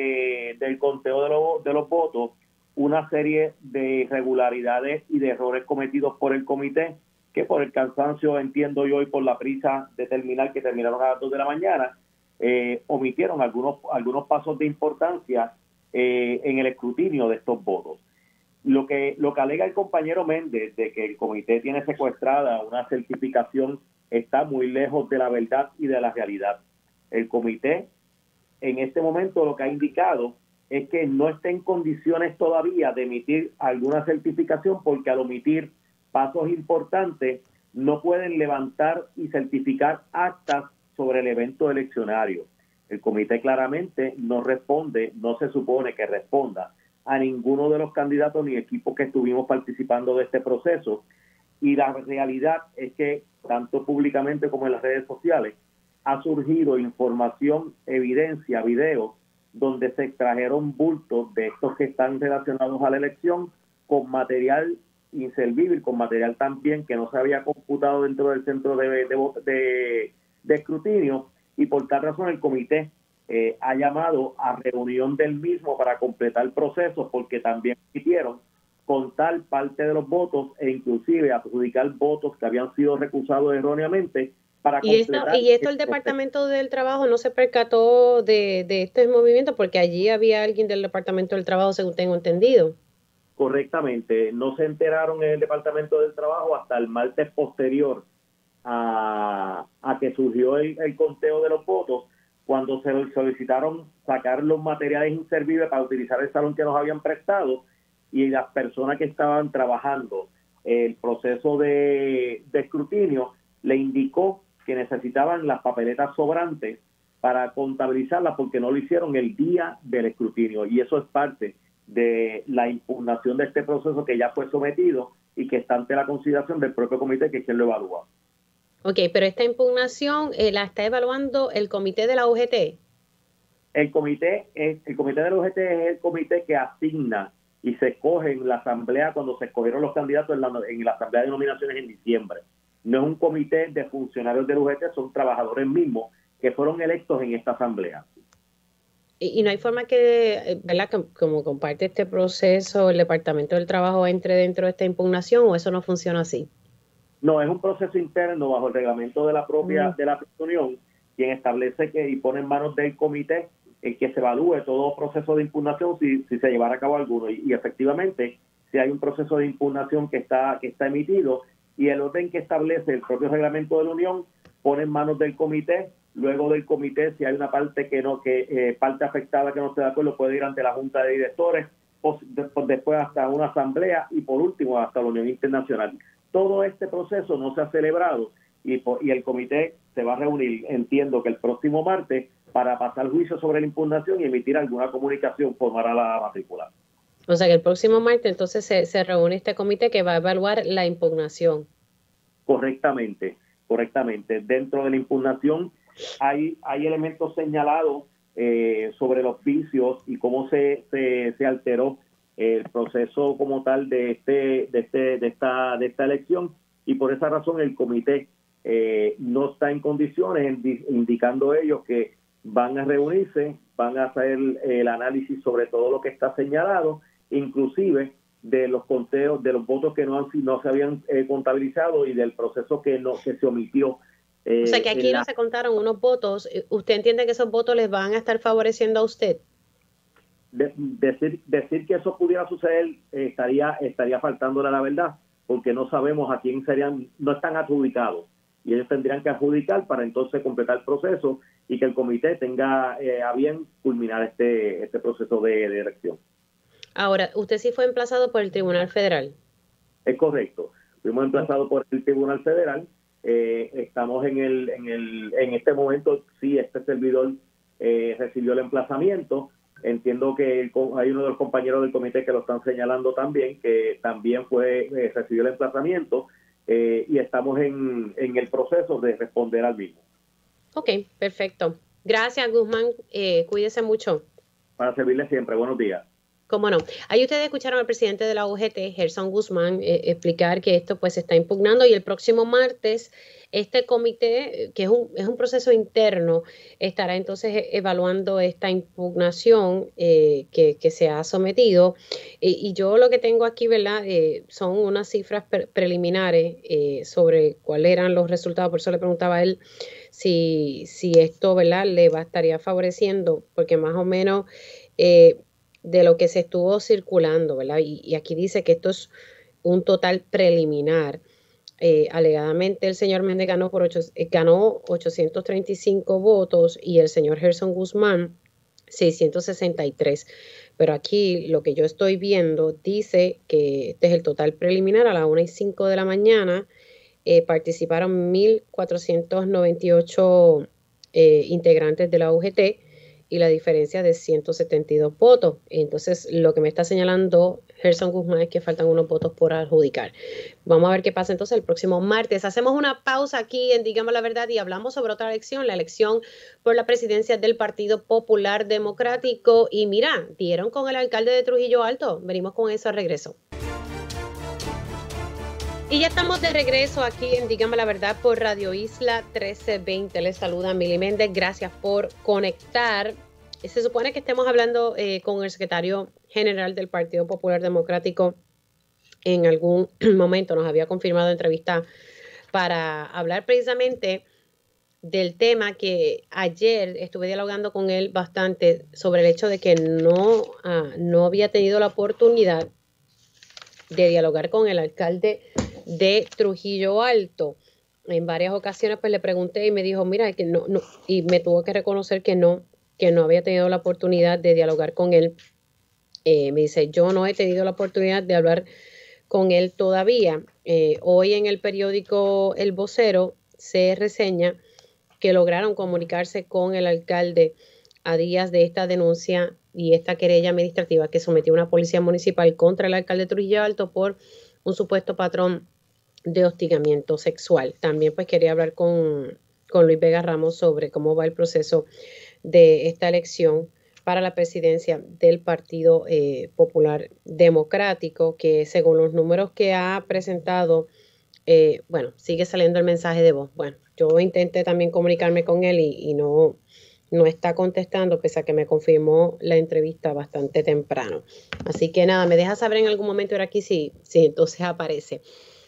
conteo de los votos una serie de irregularidades y de errores cometidos por el comité, que por el cansancio, entiendo yo, y por la prisa de terminar, que terminaron a las 2 de la mañana, omitieron algunos pasos de importancia en el escrutinio de estos votos. Lo que alega el compañero Méndez de que el comité tiene secuestrada una certificación está muy lejos de la verdad y de la realidad. El comité en este momento lo que ha indicado es que no está en condiciones todavía de emitir alguna certificación, porque al omitir pasos importantes no pueden levantar y certificar actas sobre el evento eleccionario. El comité claramente no responde, no se supone que responda a ninguno de los candidatos ni equipos que estuvimos participando de este proceso, y la realidad es que tanto públicamente como en las redes sociales ha surgido información, evidencia, videos donde se extrajeron bultos de estos que están relacionados a la elección con material inservible, con material también que no se había computado dentro del centro de escrutinio, y por tal razón el comité ha llamado a reunión del mismo para completar el proceso, porque también quisieron contar parte de los votos e inclusive adjudicar votos que habían sido recusados erróneamente para completar. ¿Y esto el Departamento del Trabajo no se percató de este movimiento? Porque allí había alguien del Departamento del Trabajo, según tengo entendido. Correctamente, no se enteraron en el Departamento del Trabajo hasta el martes posterior a que surgió el conteo de los votos, cuando se solicitaron sacar los materiales inservibles para utilizar el salón que nos habían prestado, y las personas que estaban trabajando el proceso de escrutinio le indicó que necesitaban las papeletas sobrantes para contabilizarlas, porque no lo hicieron el día del escrutinio, y eso es parte de la impugnación de este proceso que ya fue sometido y que está ante la consideración del propio comité, que es quien lo evalúa. Ok, pero esta impugnación la está evaluando el comité de la UGT. El comité de la UGT es el comité que asigna y se escoge en la asamblea cuando se escogieron los candidatos en la asamblea de nominaciones en diciembre. No es un comité de funcionarios del UGT, son trabajadores mismos que fueron electos en esta asamblea. Y no hay forma que, ¿verdad?, que como comparte este proceso, el Departamento del Trabajo entre dentro de esta impugnación, o eso no funciona así. No, es un proceso interno bajo el reglamento de la propia de la Unión, quien establece que y pone en manos del comité el que se evalúe todo proceso de impugnación si se llevara a cabo alguno, y efectivamente si hay un proceso de impugnación que está emitido, y el orden que establece el propio reglamento de la Unión pone en manos del comité. Luego del comité, si hay una parte parte afectada que no esté de acuerdo, puede ir ante la Junta de Directores, después hasta una asamblea y por último hasta la Unión Internacional. Todo este proceso no se ha celebrado y el comité se va a reunir, entiendo que el próximo martes, para pasar juicio sobre la impugnación y emitir alguna comunicación formal a la matrícula. O sea que el próximo martes entonces se reúne este comité que va a evaluar la impugnación. Correctamente. Dentro de la impugnación hay elementos señalados sobre los vicios y cómo se alteró el proceso como tal de esta elección, y por esa razón el comité no está en condiciones, indicando ellos que van a reunirse, van a hacer el análisis sobre todo lo que está señalado, inclusive de los conteos de los votos que no se habían contabilizado y del proceso que se omitió. O sea que aquí no se contaron unos votos. ¿Usted entiende que esos votos les van a estar favoreciendo a usted? decir que eso pudiera suceder estaría faltándole a la verdad, porque no sabemos a quién serían, no están adjudicados, y ellos tendrían que adjudicar para entonces completar el proceso y que el comité tenga a bien culminar este proceso de elección. Ahora, usted sí fue emplazado por el Tribunal Federal. Es correcto, fuimos emplazados por el Tribunal Federal. Estamos en este momento, sí, este servidor recibió el emplazamiento. Entiendo que hay uno de los compañeros del comité que lo están señalando también, que también recibió el emplazamiento, y estamos en el proceso de responder al mismo. Ok, perfecto. Gracias, Guzmán. Cuídese mucho. Para servirle siempre. Buenos días. Cómo no. Ahí ustedes escucharon al presidente de la UGT, Gerson Guzmán, explicar que esto pues se está impugnando, y el próximo martes este comité, que es un proceso interno, estará entonces evaluando esta impugnación que se ha sometido. Y yo lo que tengo aquí, ¿verdad? Son unas cifras preliminares sobre cuáles eran los resultados. Por eso le preguntaba a él si esto, ¿verdad?, le estaría favoreciendo, porque más o menos de lo que se estuvo circulando, ¿verdad? Y aquí dice que esto es un total preliminar. Alegadamente el señor Méndez ganó 835 votos y el señor Gerson Guzmán 663. Pero aquí lo que yo estoy viendo dice que este es el total preliminar. A las 1:05 de la mañana participaron 1.498 integrantes de la UGT, y la diferencia de 172 votos. Entonces, lo que me está señalando Gerson Guzmán es que faltan unos votos por adjudicar. Vamos a ver qué pasa entonces el próximo martes. Hacemos una pausa aquí en Digamos la Verdad y hablamos sobre otra elección, la elección por la presidencia del Partido Popular Democrático. Y mira, dieron con el alcalde de Trujillo Alto. Venimos con eso al regreso. Y ya estamos de regreso aquí en Dígame la Verdad por Radio Isla 1320. Les saluda Mili Méndez. Gracias por conectar. Se supone que estemos hablando con el secretario general del Partido Popular Democrático. En algún momento nos había confirmado entrevista para hablar precisamente del tema que ayer estuve dialogando con él bastante sobre el hecho de que no había tenido la oportunidad de dialogar con el alcalde de Trujillo Alto. En varias ocasiones pues le pregunté y me dijo, mira, que no, y me tuvo que reconocer que no había tenido la oportunidad de dialogar con él. Me dice, yo no he tenido la oportunidad de hablar con él todavía. Hoy en el periódico El Vocero se reseña que lograron comunicarse con el alcalde a días de esta denuncia y esta querella administrativa que sometió una policía municipal contra el alcalde de Trujillo Alto por un supuesto patrón de hostigamiento sexual. También pues quería hablar con Luis Vega Ramos sobre cómo va el proceso de esta elección para la presidencia del Partido Popular Democrático, que según los números que ha presentado, sigue saliendo el mensaje de voz. Bueno, yo intenté también comunicarme con él y no está contestando, pese a que me confirmó la entrevista bastante temprano. Así que nada, me deja saber en algún momento ahora aquí si entonces aparece.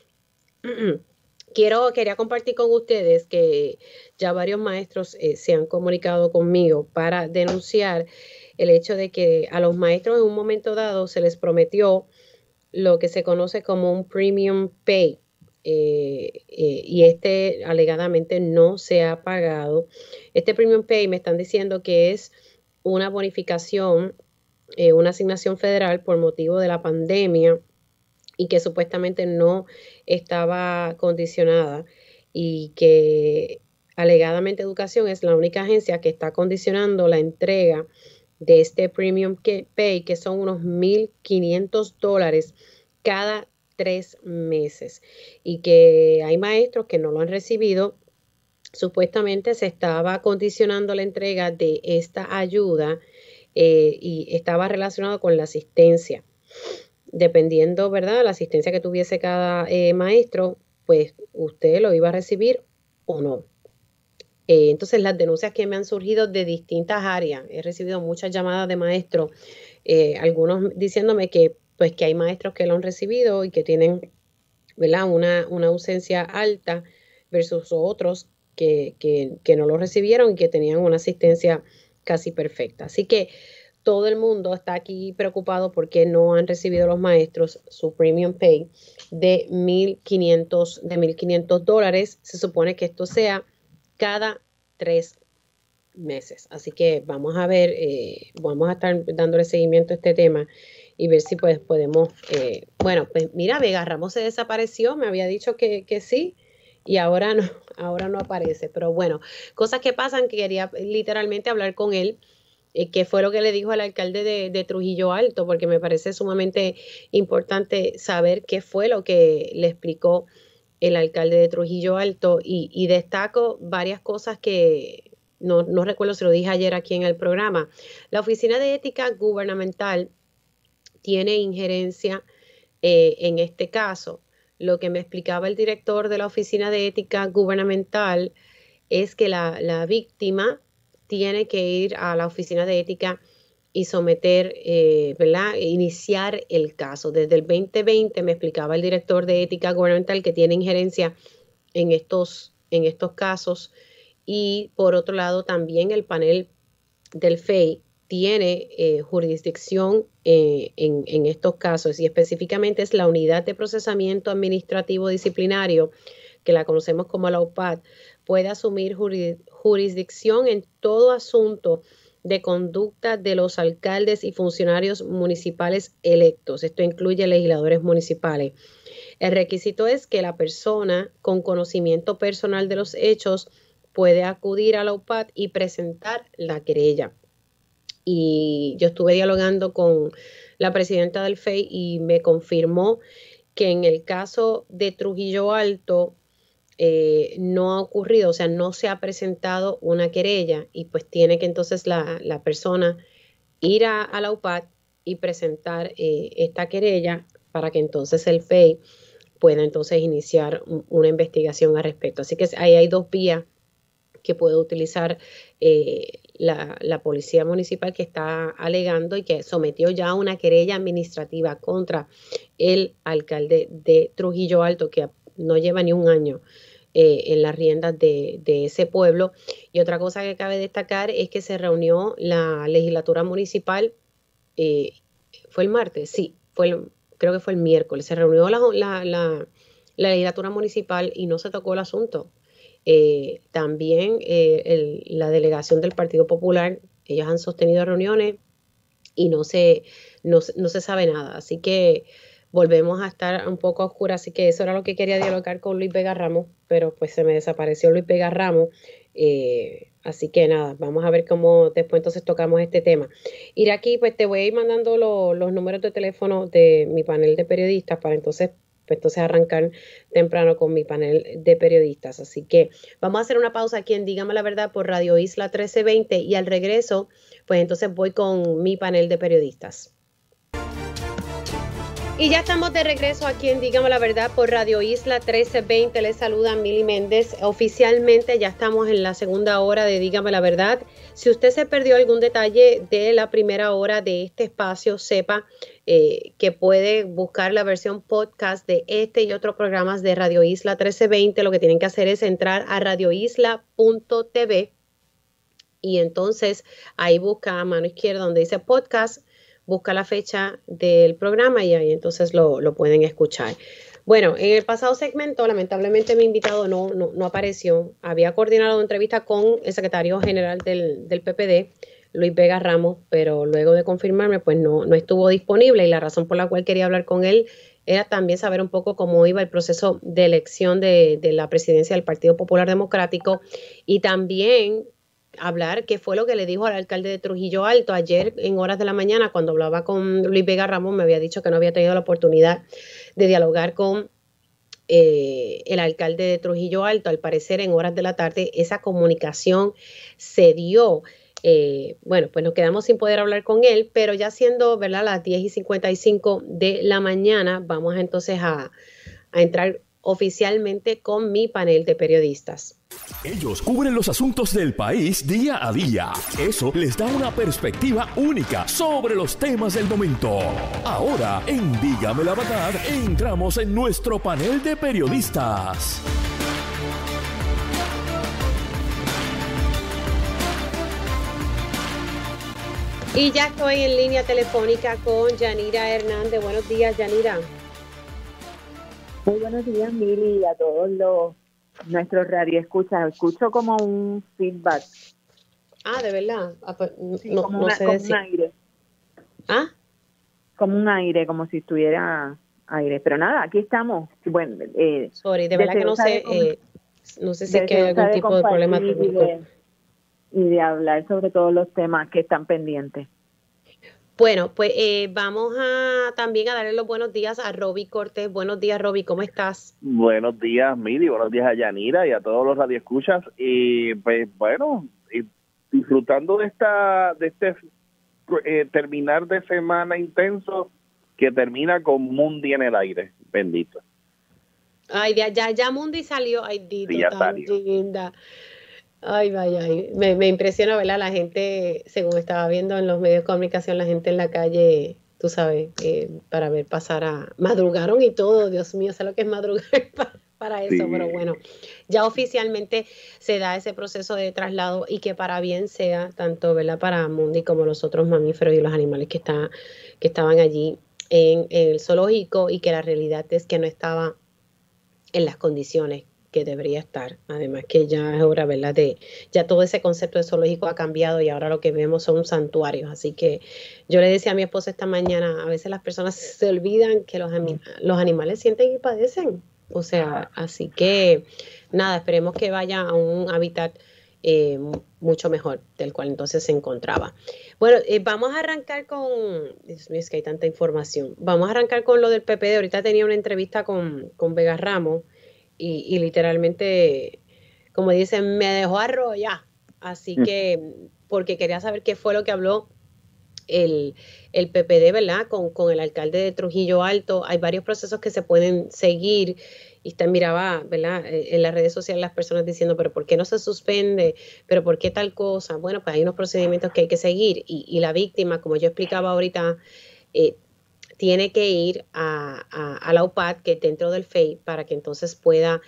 Quería compartir con ustedes que ya varios maestros se han comunicado conmigo para denunciar el hecho de que a los maestros en un momento dado se les prometió lo que se conoce como un premium pay, y alegadamente no se ha pagado. Este premium pay me están diciendo que es una bonificación, una asignación federal por motivo de la pandemia, y que supuestamente no estaba condicionada, y que alegadamente Educación es la única agencia que está condicionando la entrega de este premium pay, que son unos $1,500 cada 3 meses, y que hay maestros que no lo han recibido. Supuestamente se estaba condicionando la entrega de esta ayuda y estaba relacionado con la asistencia. Dependiendo, ¿verdad?, la asistencia que tuviese cada maestro, pues usted lo iba a recibir o no. Entonces, las denuncias que me han surgido de distintas áreas, he recibido muchas llamadas de maestros, algunos diciéndome que hay maestros que lo han recibido y que tienen, ¿verdad?, una ausencia alta versus otros que no lo recibieron y que tenían una asistencia casi perfecta. Así que todo el mundo está aquí preocupado porque no han recibido los maestros su premium pay de $1,500. Se supone que esto sea cada 3 meses. Así que vamos a ver, vamos a estar dándole seguimiento a este tema y ver si pues podemos, bueno, pues mira, Vega Ramos se desapareció, me había dicho que sí, y ahora no aparece. Pero bueno, cosas que pasan, que quería literalmente hablar con él. ¿Qué fue lo que le dijo al alcalde de Trujillo Alto? Porque me parece sumamente importante saber qué fue lo que le explicó el alcalde de Trujillo Alto, y destaco varias cosas que no recuerdo si lo dije ayer aquí en el programa. La Oficina de Ética Gubernamental tiene injerencia en este caso. Lo que me explicaba el director de la Oficina de Ética Gubernamental es que la víctima tiene que ir a la oficina de ética y someter, ¿verdad? Iniciar el caso. Desde el 2020 me explicaba el director de ética gubernamental que tiene injerencia en estos casos, y por otro lado también el panel del FEI tiene jurisdicción en estos casos, y específicamente es la Unidad de Procesamiento Administrativo Disciplinario, que la conocemos como la UPAD, puede asumir jurisdicción en todo asunto de conducta de los alcaldes y funcionarios municipales electos. Esto incluye legisladores municipales. El requisito es que la persona con conocimiento personal de los hechos puede acudir a la UPAD y presentar la querella. Y yo estuve dialogando con la presidenta del FEI y me confirmó que en el caso de Trujillo Alto no ha ocurrido, o sea, no se ha presentado una querella, y pues tiene que entonces la persona ir a la UPAD y presentar esta querella para que entonces el FEI pueda entonces iniciar una investigación al respecto. Así que ahí hay 2 vías que puede utilizar la policía municipal, que está alegando y que sometió ya una querella administrativa contra el alcalde de Trujillo Alto, que no lleva ni un año en las riendas de ese pueblo. Y otra cosa que cabe destacar es que se reunió la legislatura municipal, ¿fue el martes? Sí, creo que fue el miércoles. Se reunió la legislatura municipal y no se tocó el asunto. También la delegación del Partido Popular, ellos han sostenido reuniones y no se sabe nada. Así que volvemos a estar un poco a oscuras. Así que eso era lo que quería dialogar con Luis Vega Ramos, pero pues se me desapareció Luis Vega Ramos. Así que nada, vamos a ver cómo después entonces tocamos este tema. Ir aquí, pues te voy a ir mandando los números de teléfono de mi panel de periodistas para entonces arrancar temprano con mi panel de periodistas. Así que vamos a hacer una pausa aquí en Dígame la Verdad por Radio Isla 1320, y al regreso, pues entonces voy con mi panel de periodistas. Y ya estamos de regreso aquí en Dígame la Verdad por Radio Isla 1320. Les saluda Mili Méndez. Oficialmente ya estamos en la segunda hora de Dígame la Verdad. Si usted se perdió algún detalle de la primera hora de este espacio, sepa que puede buscar la versión podcast de este y otros programas de Radio Isla 1320. Lo que tienen que hacer es entrar a radioisla.tv y entonces ahí busca a mano izquierda donde dice podcast, busca la fecha del programa y ahí entonces lo pueden escuchar. Bueno, en el pasado segmento, lamentablemente mi invitado no apareció. Había coordinado una entrevista con el secretario general del PPD, Luis Vega Ramos, pero luego de confirmarme, pues no estuvo disponible, y la razón por la cual quería hablar con él era también saber un poco cómo iba el proceso de elección de la presidencia del Partido Popular Democrático, y también hablar qué fue lo que le dijo al alcalde de Trujillo Alto. Ayer en horas de la mañana, cuando hablaba con Luis Vega Ramos, me había dicho que no había tenido la oportunidad de dialogar con el alcalde de Trujillo Alto. Al parecer en horas de la tarde esa comunicación se dio. Bueno, pues nos quedamos sin poder hablar con él, pero ya siendo, ¿verdad?, las 10:55 de la mañana, vamos entonces a entrar oficialmente con mi panel de periodistas. Ellos cubren los asuntos del país día a día. Eso les da una perspectiva única sobre los temas del momento. Ahora, en Dígame la Verdad, entramos en nuestro panel de periodistas. Y ya estoy en línea telefónica con Yanira Hernández. Buenos días, Yanira. Muy buenos días, Mili, y a todos nuestros radioescuchas. Escucho como un feedback. Ah, ¿de verdad? Pues, sí, como sé como decir. un aire. ¿Ah? Como un aire, como si estuviera aire. Pero nada, aquí estamos. Bueno, sorry, de verdad que no sé. No sé si es que hay algún tipo de problema técnico. Y de hablar sobre todos los temas que están pendientes. Bueno, pues vamos también a darle los buenos días a Roby Cortés. Buenos días, Roby, ¿cómo estás? Buenos días, Mili, buenos días a Yanira y a todos los radioescuchas. Y pues bueno, disfrutando de este terminar de semana intenso que termina con Mundi en el aire, bendito. Ay, ya Mundi salió, ay, Dito, sí, ya tan salió. linda. Ay, vaya, me impresiona, ¿verdad? La gente, según estaba viendo en los medios de comunicación, la gente en la calle, tú sabes, para ver pasar madrugaron y todo, Dios mío, sé lo que es madrugar para eso, Sí. pero bueno, ya oficialmente se da ese proceso de traslado y que para bien sea, tanto, ¿verdad? Para Mundi como los otros mamíferos y los animales que estaban allí en el zoológico y que la realidad es que no estaba en las condiciones que debería estar. Además que ya es hora, ¿verdad? Ya todo ese concepto de zoológico ha cambiado y ahora lo que vemos son santuarios. Así que yo le decía a mi esposa esta mañana, a veces las personas se olvidan que los animales sienten y padecen. O sea, así que nada, esperemos que vaya a un hábitat mucho mejor del cual entonces se encontraba. Bueno, vamos a arrancar con, Dios mío, es que hay tanta información. Vamos a arrancar con lo del PPD. Ahorita tenía una entrevista con Vega Ramos y literalmente, como dicen, me dejó arrollar. Así que, porque quería saber qué fue lo que habló el PPD, ¿verdad? Con el alcalde de Trujillo Alto. Hay varios procesos que se pueden seguir y miraba, ¿verdad? En las redes sociales las personas diciendo, pero ¿por qué no se suspende? ¿Pero por qué tal cosa? Bueno, pues hay unos procedimientos que hay que seguir y la víctima, como yo explicaba ahorita, tiene que ir a la UPAD, que es dentro del FEI, para que entonces pueda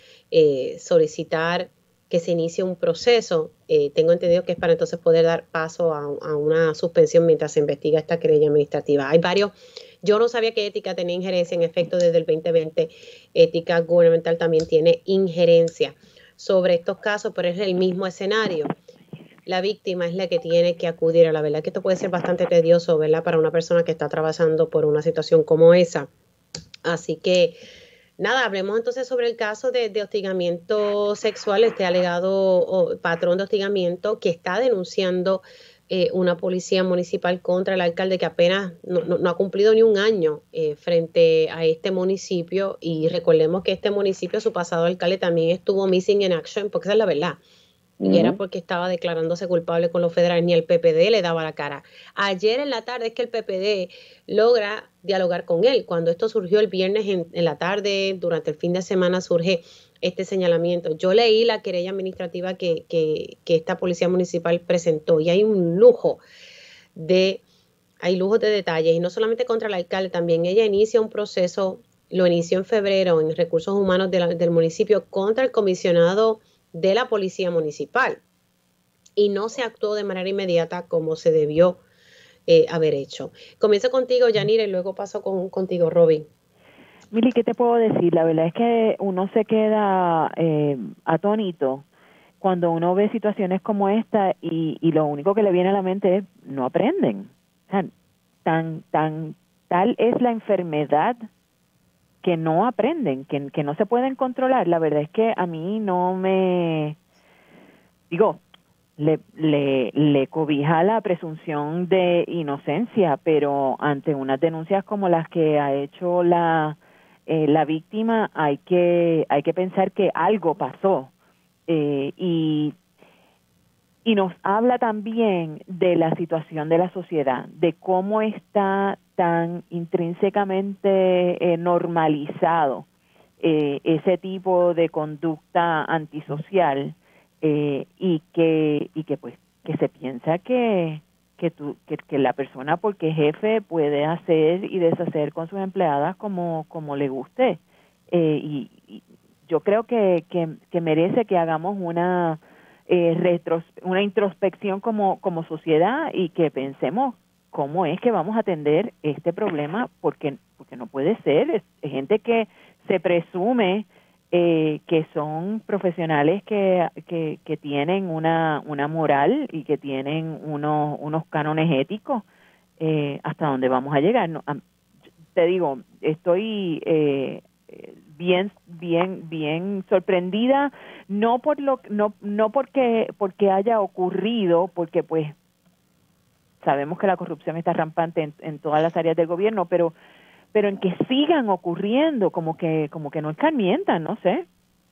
solicitar que se inicie un proceso. Tengo entendido que es para entonces poder dar paso a una suspensión mientras se investiga esta querella administrativa. Hay varios, yo no sabía que ética tenía injerencia, en efecto desde el 2020 ética gubernamental también tiene injerencia sobre estos casos, pero es el mismo escenario. La víctima es la que tiene que acudir. A la verdad que esto puede ser bastante tedioso, ¿verdad? Para una persona que está atravesando por una situación como esa. Así que nada, hablemos entonces sobre el caso de hostigamiento sexual, este alegado patrón de hostigamiento que está denunciando una policía municipal contra el alcalde que apenas no ha cumplido ni un año frente a este municipio. Y recordemos que este municipio, su pasado alcalde también estuvo missing in action, porque esa es la verdad. Y era porque estaba declarándose culpable con los federales, ni el PPD le daba la cara. Ayer en la tarde es que el PPD logra dialogar con él. Cuando esto surgió el viernes en la tarde, durante el fin de semana surge este señalamiento. Yo leí la querella administrativa que esta policía municipal presentó y hay lujos de detalles, y no solamente contra el alcalde, también ella inicia un proceso, lo inició en febrero en recursos humanos del municipio contra el comisionado de la policía municipal y no se actuó de manera inmediata como se debió haber hecho. Comienzo contigo, Yanira, y luego paso contigo, Robin. Mili, ¿qué te puedo decir? La verdad es que uno se queda atónito cuando uno ve situaciones como esta y lo único que le viene a la mente es no aprenden. O sea, tal es la enfermedad que no aprenden, que no se pueden controlar. La verdad es que a mí no me... Digo, le cobija la presunción de inocencia, pero ante unas denuncias como las que ha hecho la víctima, hay que pensar que algo pasó. Y nos habla también de la situación de la sociedad, de cómo está tan intrínsecamente normalizado ese tipo de conducta antisocial y que pues que se piensa que la persona, porque es jefe, puede hacer y deshacer con sus empleadas como le guste. Y yo creo que merece que hagamos una introspección como sociedad y que pensemos ¿cómo es que vamos a atender este problema? Porque no puede ser. Es gente que se presume que son profesionales que tienen una moral y que tienen unos cánones éticos. ¿Hasta dónde vamos a llegar? No, te digo, estoy bien sorprendida, no porque haya ocurrido, porque pues sabemos que la corrupción está rampante en todas las áreas del gobierno, pero en que sigan ocurriendo, como que no escarmientan, no sé.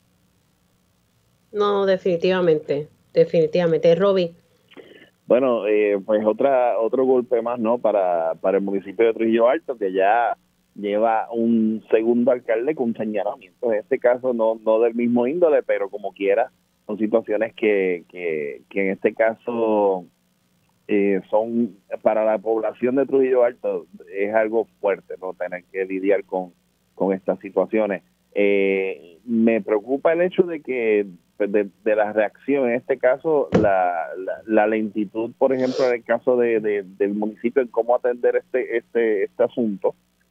No, definitivamente, Robbie. Bueno, pues otro golpe más, ¿no? Para el municipio de Trujillo Alto, que ya lleva un segundo alcalde con señalamientos. En este caso no del mismo índole, pero como quiera, son situaciones que en este caso son para la población de Trujillo Alto, es algo fuerte, ¿no? Tener que lidiar con estas situaciones. Me preocupa el hecho de que de la reacción, en este caso la lentitud, por ejemplo, en el caso del municipio en cómo atender este asunto.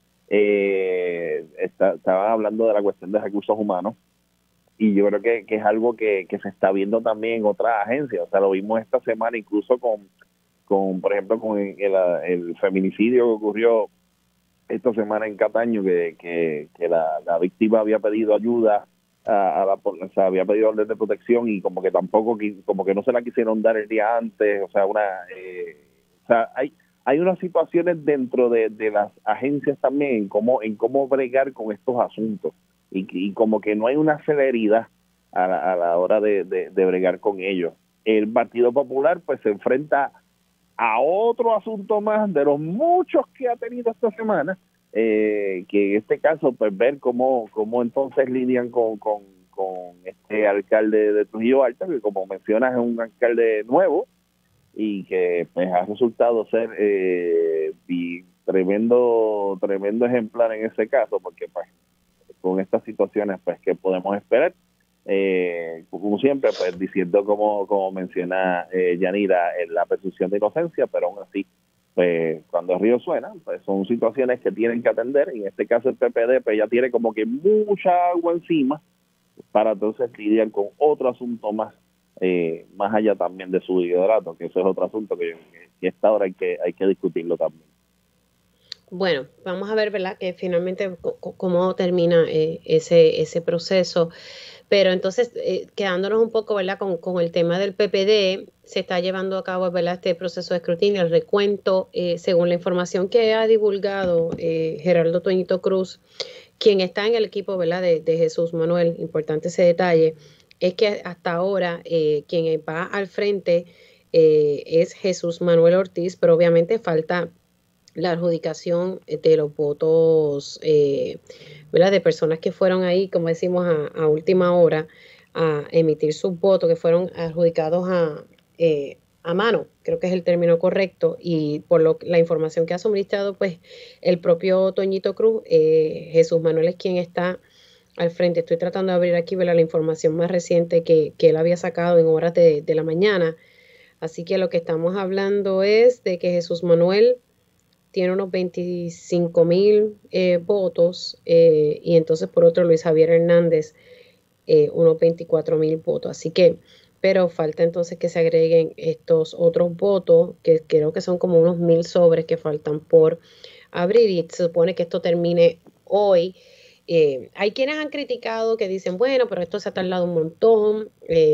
Estaban hablando de la cuestión de recursos humanos, y yo creo que es algo que se está viendo también en otras agencias. O sea, lo vimos esta semana incluso con por ejemplo, con el feminicidio que ocurrió esta semana en Cataño, que la víctima había pedido ayuda o sea, había pedido orden de protección, y como que no se la quisieron dar el día antes. O sea, o sea, hay unas situaciones dentro de las agencias también en cómo bregar con estos asuntos, y como que no hay una celeridad a la hora de bregar con ellos. El Partido Popular pues se enfrenta a otro asunto más de los muchos que ha tenido esta semana, que en este caso pues ver cómo entonces lidian con este alcalde de Trujillo Alto, que como mencionas es un alcalde nuevo y que pues ha resultado ser tremendo ejemplar en ese caso, porque pues con estas situaciones pues que podemos esperar. Como siempre, pues diciendo como menciona Yanira, la presunción de inocencia, pero aún así, pues cuando el río suena, pues son situaciones que tienen que atender, y en este caso el PPD pues ya tiene como que mucha agua encima para entonces lidiar con otro asunto más allá también de su liderato, que eso es otro asunto que esta hora hay que discutirlo también. Bueno, vamos a ver, ¿verdad?, que finalmente cómo termina ese proceso. Pero entonces, quedándonos un poco, ¿verdad?, con el tema del PPD, se está llevando a cabo, ¿verdad?, este proceso de escrutinio, el recuento, según la información que ha divulgado Gerardo Toñito Cruz, quien está en el equipo, ¿verdad?, de Jesús Manuel. Importante ese detalle, es que hasta ahora quien va al frente es Jesús Manuel Ortiz, pero obviamente falta la adjudicación de los votos, ¿verdad?, de personas que fueron ahí, como decimos, a última hora a emitir sus votos, que fueron adjudicados a mano, creo que es el término correcto, y por la información que ha suministrado pues el propio Toñito Cruz, Jesús Manuel es quien está al frente. Estoy tratando de abrir aquí, ¿verdad?, la información más reciente que él había sacado en horas de la mañana. Así que lo que estamos hablando es de que Jesús Manuel tiene unos 25,000 votos, y entonces por otro Luis Javier Hernández unos 24,000 votos. Así que, pero falta entonces que se agreguen estos otros votos, que creo que son como unos 1,000 sobres que faltan por abrir, y se supone que esto termine hoy. Hay quienes han criticado, que dicen, bueno, pero esto se ha tardado un montón.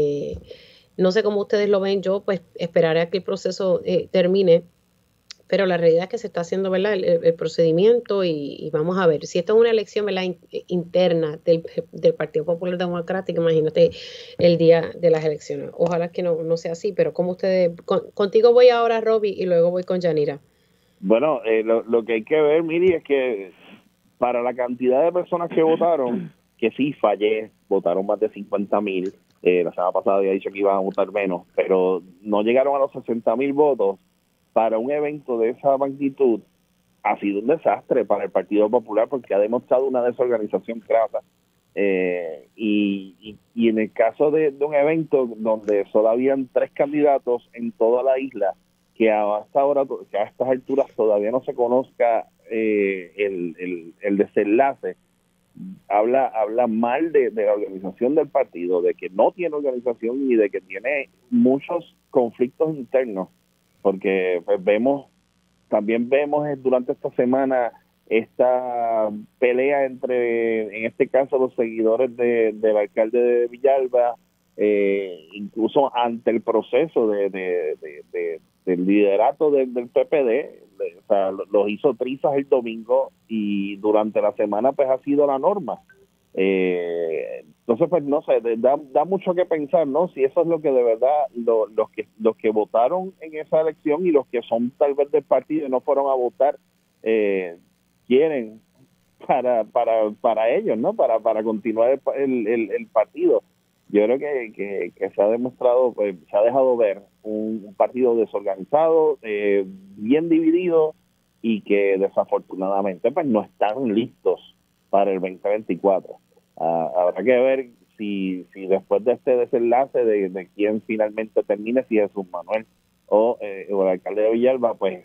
No sé cómo ustedes lo ven. Yo pues esperaré a que el proceso termine, pero la realidad es que se está haciendo, ¿verdad?, el procedimiento, y vamos a ver si esto es una elección, ¿verdad?, interna del Partido Popular Democrático. Imagínate el día de las elecciones. Ojalá que no sea así, pero como ustedes, contigo voy ahora, Robbie, y luego voy con Yanira. Bueno, lo que hay que ver, Miri, es que para la cantidad de personas que votaron, que sí fallé, votaron más de 50,000. La semana pasada había dicho que iban a votar menos, pero no llegaron a los 60,000 votos. Para un evento de esa magnitud ha sido un desastre para el Partido Popular, porque ha demostrado una desorganización crasa, y en el caso de un evento donde solo habían 3 candidatos en toda la isla, que que a estas alturas todavía no se conozca el desenlace, habla mal de la organización del partido, de que no tiene organización y de que tiene muchos conflictos internos, porque pues, también vemos durante esta semana esta pelea entre, en este caso, los seguidores del alcalde de Villalba, incluso ante el proceso del liderato del PPD. O sea, los hizo trizas el domingo y durante la semana pues ha sido la norma. Entonces pues no sé, da mucho que pensar, ¿no? Si eso es lo que de verdad los que votaron en esa elección y los que son tal vez del partido y no fueron a votar quieren para ellos, ¿no? Para continuar el partido. Yo creo que se ha demostrado, pues, se ha dejado ver un partido desorganizado, bien dividido y que desafortunadamente pues no están listos para el 2024. Habrá que ver si después de este desenlace de quién finalmente termine, si Jesús Manuel o el alcalde de Villalba, pues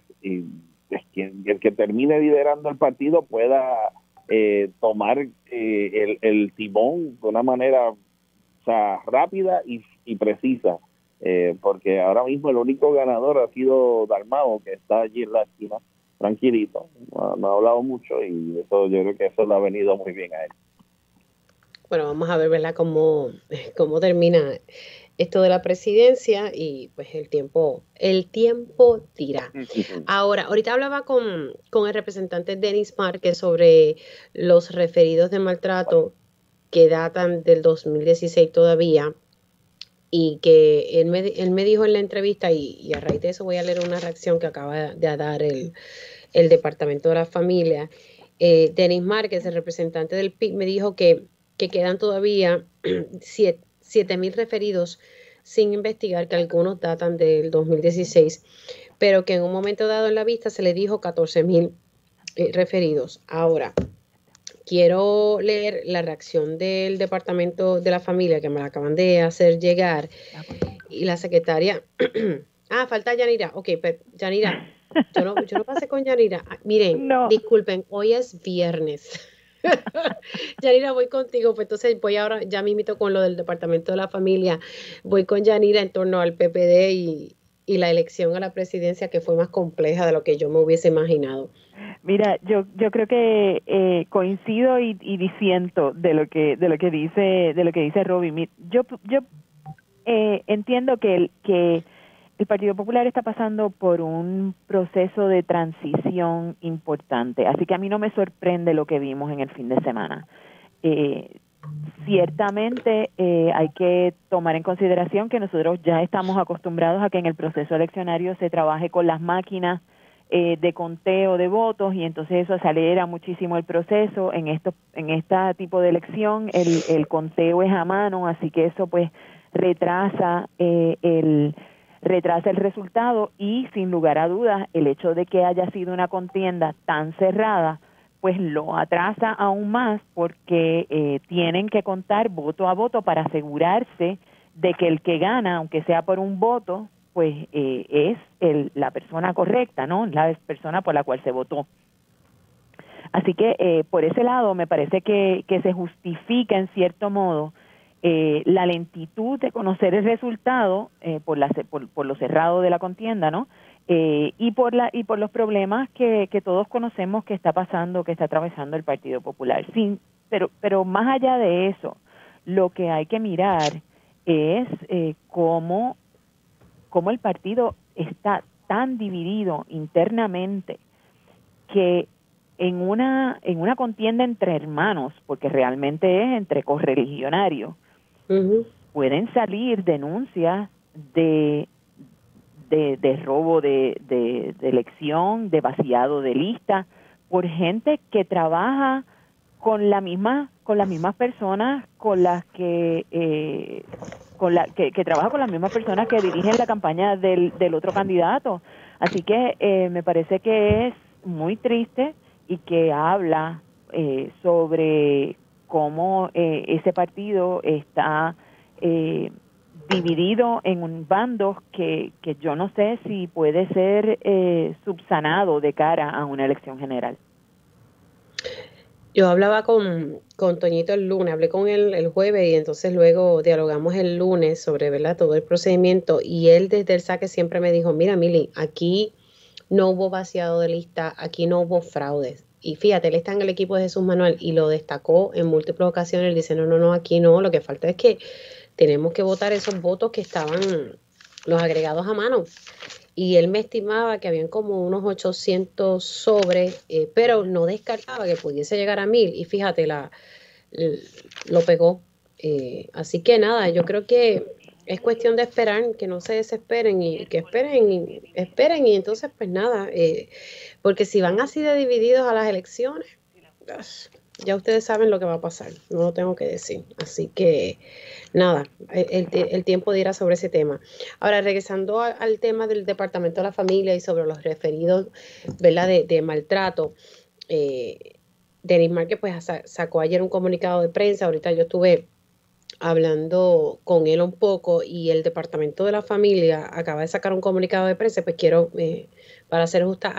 el que termine liderando el partido pueda tomar el timón de una manera rápida y precisa, porque ahora mismo el único ganador ha sido Dalmau, que está allí en la esquina tranquilito, no ha hablado mucho y eso yo creo que eso le ha venido muy bien a él. Bueno, vamos a ver, ¿verdad?, cómo termina esto de la presidencia y pues el tiempo dirá. Ahora, ahorita hablaba con el representante Denis Márquez sobre los referidos de maltrato que datan del 2016 todavía, y que él me dijo en la entrevista, y a raíz de eso voy a leer una reacción que acaba de dar el Departamento de la Familia. Denis Márquez, el representante del PIB, me dijo que quedan todavía 7,000 referidos sin investigar, que algunos datan del 2016, pero que en un momento dado en la vista se le dijo 14,000 referidos. Ahora, quiero leer la reacción del Departamento de la Familia, que me la acaban de hacer llegar, y la secretaria... falta Yanira. Ok, pero Yanira, yo no pasé con Yanira. Miren, disculpen, hoy es viernes. Yanira, voy contigo, pues entonces voy ahora, ya mismito con lo del Departamento de la Familia, voy con Yanira en torno al PPD y la elección a la presidencia, que fue más compleja de lo que yo me hubiese imaginado. Mira, yo creo que coincido y disiento de lo que dice Robbie. Yo entiendo que el Partido Popular está pasando por un proceso de transición importante, así que a mí no me sorprende lo que vimos en el fin de semana. Ciertamente hay que tomar en consideración que nosotros ya estamos acostumbrados a que en el proceso eleccionario se trabaje con las máquinas de conteo de votos, y entonces eso acelera muchísimo el proceso. En este tipo de elección el conteo es a mano, así que eso pues retrasa el resultado, y sin lugar a dudas el hecho de que haya sido una contienda tan cerrada pues lo atrasa aún más, porque tienen que contar voto a voto para asegurarse de que el que gana, aunque sea por un voto, pues es la persona correcta, ¿no? La persona por la cual se votó. Así que por ese lado me parece que se justifica en cierto modo la lentitud de conocer el resultado por lo cerrado de la contienda, ¿no? Y por los problemas que todos conocemos que está atravesando el Partido Popular. Pero más allá de eso, lo que hay que mirar es cómo el partido está tan dividido internamente, que en una contienda entre hermanos, porque realmente es entre correligionarios, pueden salir denuncias de robo de elección, de vaciado de lista, por gente que trabaja con las mismas personas con las que trabaja con las mismas personas que dirigen la campaña del otro candidato. Así que me parece que es muy triste y que habla sobre cómo ese partido está dividido en un bando que yo no sé si puede ser subsanado de cara a una elección general. Yo hablaba con Toñito el lunes, hablé con él el jueves y entonces luego dialogamos el lunes sobre, ¿verdad?, todo el procedimiento, y él desde el saque siempre me dijo, mira, Mili, aquí no hubo vaciado de lista, aquí no hubo fraudes. Y fíjate, él está en el equipo de Jesús Manuel y lo destacó en múltiples ocasiones. Él dice, no, aquí no, lo que falta es que tenemos que votar esos votos que estaban los agregados a mano. Y él me estimaba que habían como unos 800 sobres, pero no descartaba que pudiese llegar a 1000. Y fíjate, lo pegó. Así que nada, yo creo que es cuestión de esperar, que no se desesperen y que esperen y entonces pues nada, porque si van así de divididos a las elecciones, ya ustedes saben lo que va a pasar, no lo tengo que decir. Así que nada, el tiempo dirá sobre ese tema. Ahora, regresando al tema del Departamento de la Familia y sobre los referidos, ¿verdad?, de maltrato, Denis Márquez pues sacó ayer un comunicado de prensa. Ahorita yo estuve hablando con él un poco y el Departamento de la Familia acaba de sacar un comunicado de prensa, pues quiero, para ser justa,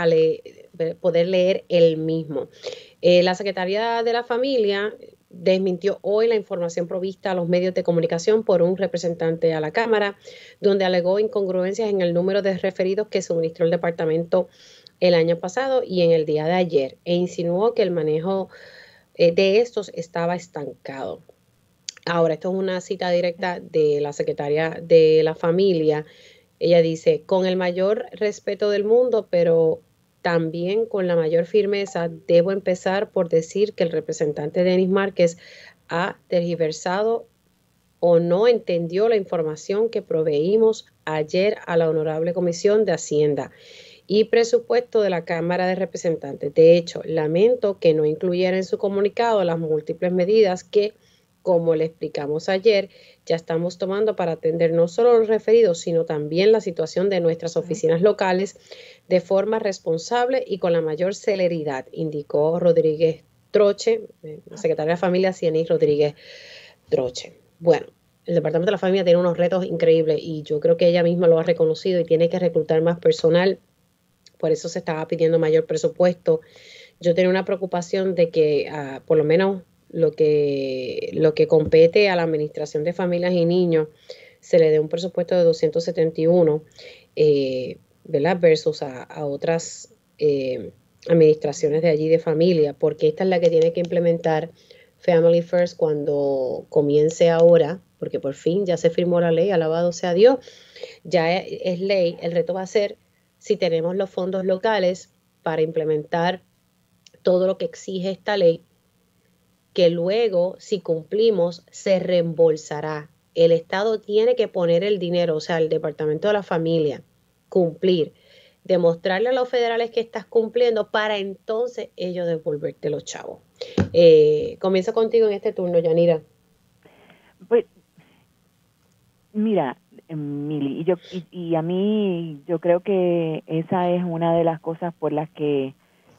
poder leer el mismo. La Secretaría de la Familia desmintió hoy la información provista a los medios de comunicación por un representante a la Cámara, donde alegó incongruencias en el número de referidos que suministró el departamento el año pasado y en el día de ayer, e insinuó que el manejo de estos estaba estancado. Ahora, esto es una cita directa de la secretaria de la Familia. Ella dice, con el mayor respeto del mundo, pero también con la mayor firmeza, debo empezar por decir que el representante Denis Márquez ha tergiversado o no entendió la información que proveímos ayer a la Honorable Comisión de Hacienda y Presupuesto de la Cámara de Representantes. De hecho, lamento que no incluyera en su comunicado las múltiples medidas que, como le explicamos ayer, ya estamos tomando para atender no solo los referidos, sino también la situación de nuestras oficinas locales de forma responsable y con la mayor celeridad, indicó Rodríguez Troche, la secretaria de la Familia, Cianis Rodríguez Troche. Bueno, el Departamento de la Familia tiene unos retos increíbles y yo creo que ella misma lo ha reconocido y tiene que reclutar más personal, por eso se estaba pidiendo mayor presupuesto. Yo tenía una preocupación de que por lo menos lo que compete a la Administración de Familias y Niños se le dé un presupuesto de 271, ¿verdad?, versus a otras administraciones de allí de familia, porque esta es la que tiene que implementar Family First cuando comience ahora, porque por fin ya se firmó la ley, alabado sea Dios, ya es ley. El reto va a ser si tenemos los fondos locales para implementar todo lo que exige esta ley, que luego, si cumplimos, se reembolsará. El Estado tiene que poner el dinero, o sea, el Departamento de la Familia, cumplir, demostrarle a los federales que estás cumpliendo para entonces ellos devolverte los chavos. Comienzo contigo en este turno, Yanira. Pues, mira, Mili, y a mí yo creo que esa es una de las cosas por las que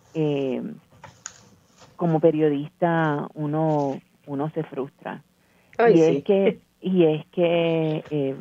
como periodista uno se frustra. Ay, y sí. es que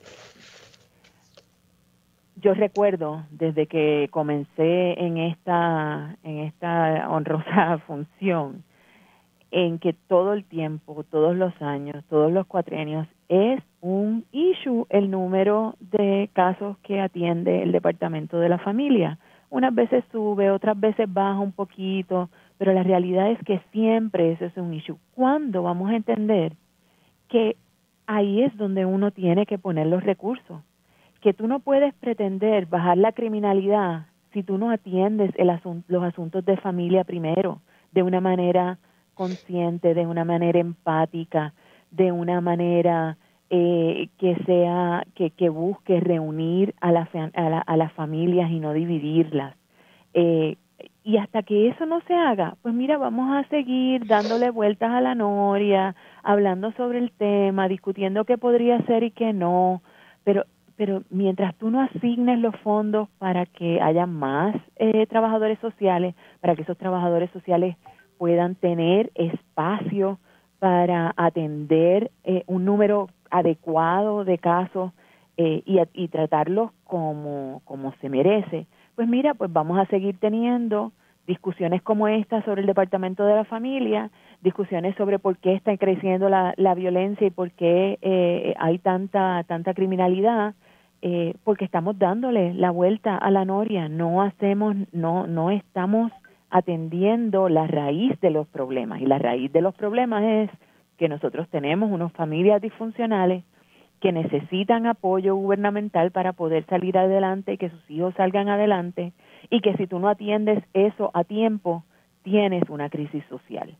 yo recuerdo desde que comencé en esta honrosa función, en que todo el tiempo, todos los años, todos los cuatrienios, es un issue el número de casos que atiende el Departamento de la Familia. Unas veces sube, otras veces baja un poquito, pero la realidad es que siempre ese es un issue. ¿Cuándo vamos a entender que ahí es donde uno tiene que poner los recursos? Que tú no puedes pretender bajar la criminalidad si tú no atiendes los asuntos de familia primero, de una manera consciente, de una manera empática, de una manera que busque reunir a las familias y no dividirlas. Y hasta que eso no se haga, pues mira, vamos a seguir dándole vueltas a la noria, hablando sobre el tema, discutiendo qué podría ser y qué no, pero mientras tú no asignes los fondos para que haya más trabajadores sociales, para que esos trabajadores sociales puedan tener espacio para atender un número adecuado de casos y tratarlos como se merece, pues mira, pues vamos a seguir teniendo discusiones como esta sobre el Departamento de la Familia, discusiones sobre por qué está creciendo la violencia y por qué hay tanta criminalidad, porque estamos dándole la vuelta a la noria, no estamos atendiendo la raíz de los problemas, y la raíz de los problemas es que nosotros tenemos unas familias disfuncionales que necesitan apoyo gubernamental para poder salir adelante y que sus hijos salgan adelante, y que si tú no atiendes eso a tiempo, tienes una crisis social.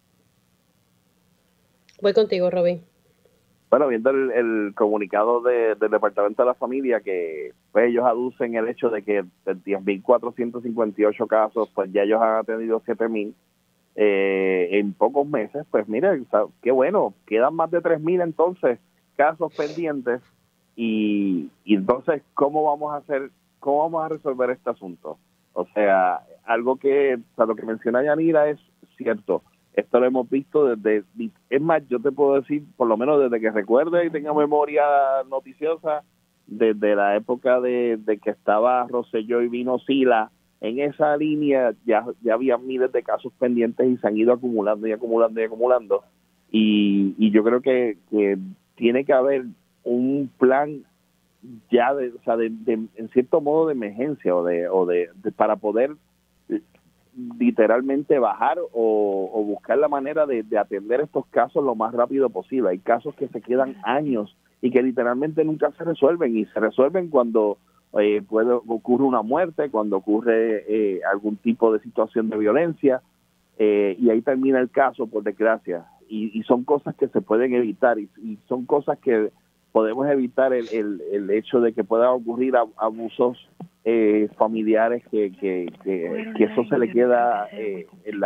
Voy contigo, Robin. Bueno, viendo el comunicado del Departamento de la Familia, que pues, ellos aducen el hecho de que de 10.458 casos, pues ya ellos han atendido 7.000 en pocos meses, pues mira, qué bueno, quedan más de 3.000 entonces casos pendientes, y entonces ¿cómo vamos a resolver este asunto? O sea, lo que menciona Yanira es cierto. Esto lo hemos visto es más, yo te puedo decir, por lo menos desde que recuerde y tenga memoria noticiosa, desde la época de que estaba Rosselló y vino Sila, en esa línea ya había miles de casos pendientes y se han ido acumulando y acumulando y acumulando. Y yo creo que tiene que haber un plan ya en cierto modo de emergencia o de para poder literalmente bajar o buscar la manera de atender estos casos lo más rápido posible. Hay casos que se quedan años y que literalmente nunca se resuelven, y se resuelven cuando ocurre una muerte, cuando ocurre algún tipo de situación de violencia, y ahí termina el caso, por desgracia. Y son cosas que se pueden evitar, y son cosas que podemos evitar el hecho de que puedan ocurrir abusos familiares, que eso se le queda en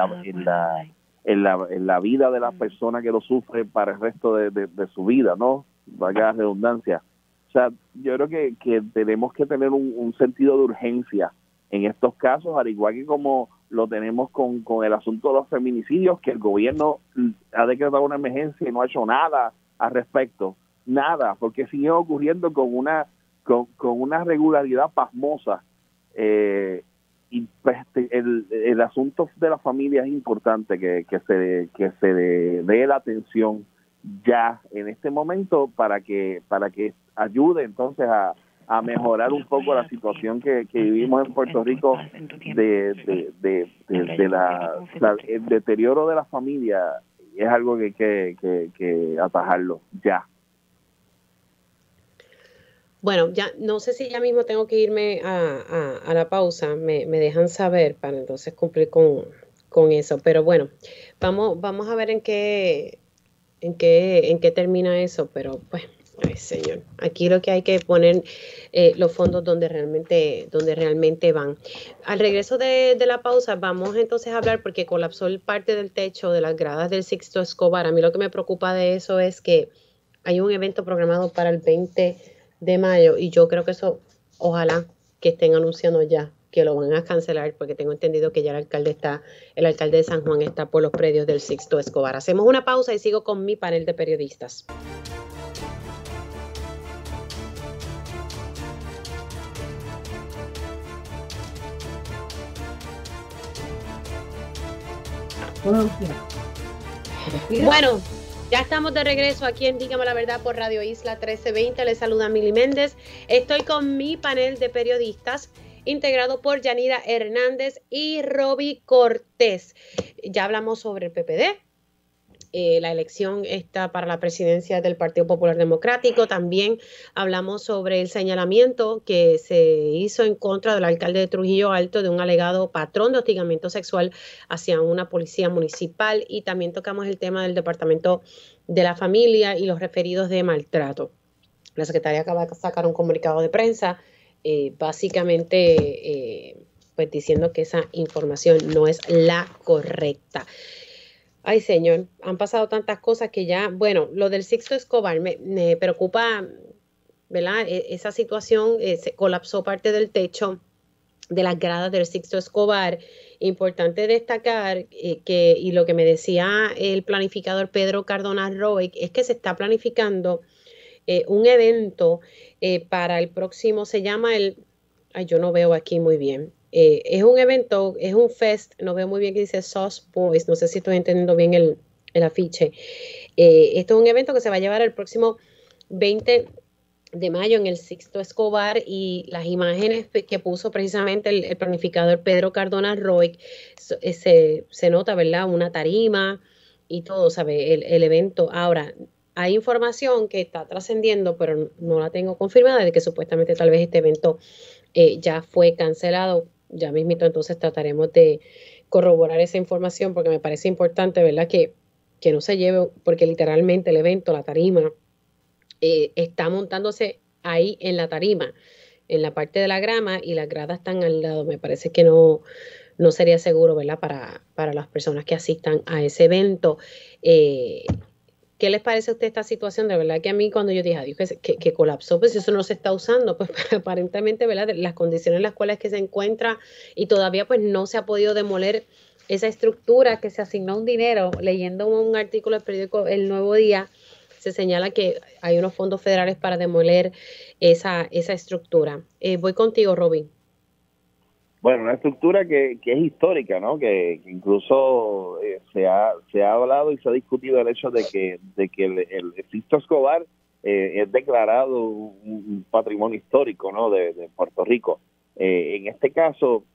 la vida de la persona que lo sufre para el resto de su vida, ¿no? Valga la redundancia. O sea, yo creo que tenemos que tener un sentido de urgencia en estos casos, al igual que como lo tenemos con el asunto de los feminicidios, que el gobierno ha decretado una emergencia y no ha hecho nada al respecto. Nada, porque sigue ocurriendo con una regularidad pasmosa, y pues, el asunto de la familia es importante que se dé la atención ya en este momento para que ayude entonces a mejorar un poco la situación que vivimos en Puerto Rico de el deterioro de la familia. Es algo que hay que atajarlo ya. Bueno, ya no sé si ya mismo tengo que irme a la pausa, me dejan saber para entonces cumplir con eso, pero bueno, vamos a ver en qué termina eso, pero pues, ay señor, aquí lo que hay que poner los fondos donde realmente van. Al regreso de la pausa vamos entonces a hablar, porque colapsó parte del techo de las gradas del Sixto Escobar. A mí lo que me preocupa de eso es que hay un evento programado para el 20 de mayo, y yo creo que eso, ojalá que estén anunciando ya que lo van a cancelar, porque tengo entendido que ya el alcalde de San Juan está por los predios del Sixto Escobar. Hacemos una pausa y sigo con mi panel de periodistas. Bueno, ya estamos de regreso aquí en Dígame la Verdad por Radio Isla 1320. Les saluda Mili Méndez. Estoy con mi panel de periodistas, integrado por Yanira Hernández y Roby Cortés. Ya hablamos sobre el PPD. La elección está para la presidencia del Partido Popular Democrático. También hablamos sobre el señalamiento que se hizo en contra del alcalde de Trujillo Alto de un alegado patrón de hostigamiento sexual hacia una policía municipal, y también tocamos el tema del Departamento de la Familia y los referidos de maltrato. La secretaria acaba de sacar un comunicado de prensa básicamente pues diciendo que esa información no es la correcta. Ay, señor, han pasado tantas cosas que ya, bueno, lo del Sixto Escobar me preocupa, ¿verdad? Esa situación, se colapsó parte del techo de las gradas del Sixto Escobar. Importante destacar y lo que me decía el planificador Pedro Cardona Roy, es que se está planificando un evento para el próximo, se llama yo no veo aquí muy bien. Es un evento, es un fest, no veo muy bien que dice Sauce Boys, no sé si estoy entendiendo bien el afiche. Esto es un evento que se va a llevar el próximo 20 de mayo en el Sixto Escobar, y las imágenes que puso precisamente el planificador Pedro Cardona Roy, se nota, ¿verdad? Una tarima y todo, ¿sabe? El evento. Ahora, hay información que está trascendiendo, pero no la tengo confirmada, de que supuestamente tal vez este evento ya fue cancelado. Ya mismito, entonces trataremos de corroborar esa información, porque me parece importante, ¿verdad? Que no se lleve, porque literalmente el evento, la tarima, está montándose ahí en la tarima, en la parte de la grama, y las gradas están al lado. Me parece que no sería seguro, ¿verdad? Para las personas que asistan a ese evento. ¿Qué les parece a usted esta situación? De verdad que a mí, cuando yo dije, adiós, que colapsó, pues eso no se está usando, pues aparentemente, ¿verdad? Las condiciones en las cuales que se encuentra, y todavía pues no se ha podido demoler esa estructura que se asignó un dinero. Leyendo un artículo del periódico El Nuevo Día, se señala que hay unos fondos federales para demoler esa estructura. Voy contigo, Robin. Bueno, una estructura que es histórica, ¿no? Que incluso se ha hablado y se ha discutido el hecho de que el Sixto Escobar es declarado un patrimonio histórico, ¿no? De Puerto Rico. En este caso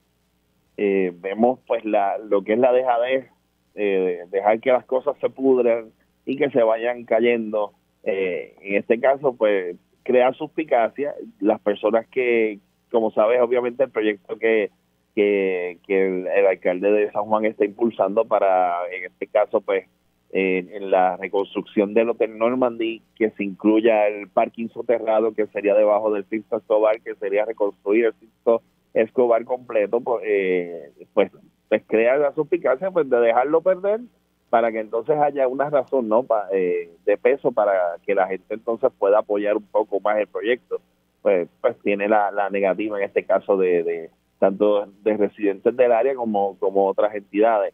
vemos pues lo que es la dejadez, dejar que las cosas se pudran y que se vayan cayendo. En este caso, pues, crea suspicacia. Las personas que, como sabes, obviamente el proyecto que el alcalde de San Juan está impulsando para, en este caso, pues, en la reconstrucción del Hotel Normandy, que se incluya el parking soterrado que sería debajo del Sixto Escobar, que sería reconstruir el Sixto Escobar completo, pues crea la suspicacia, pues, de dejarlo perder, para que entonces haya una razón, ¿no? De peso para que la gente entonces pueda apoyar un poco más el proyecto. Pues tiene la negativa en este caso de tanto de residentes del área como otras entidades.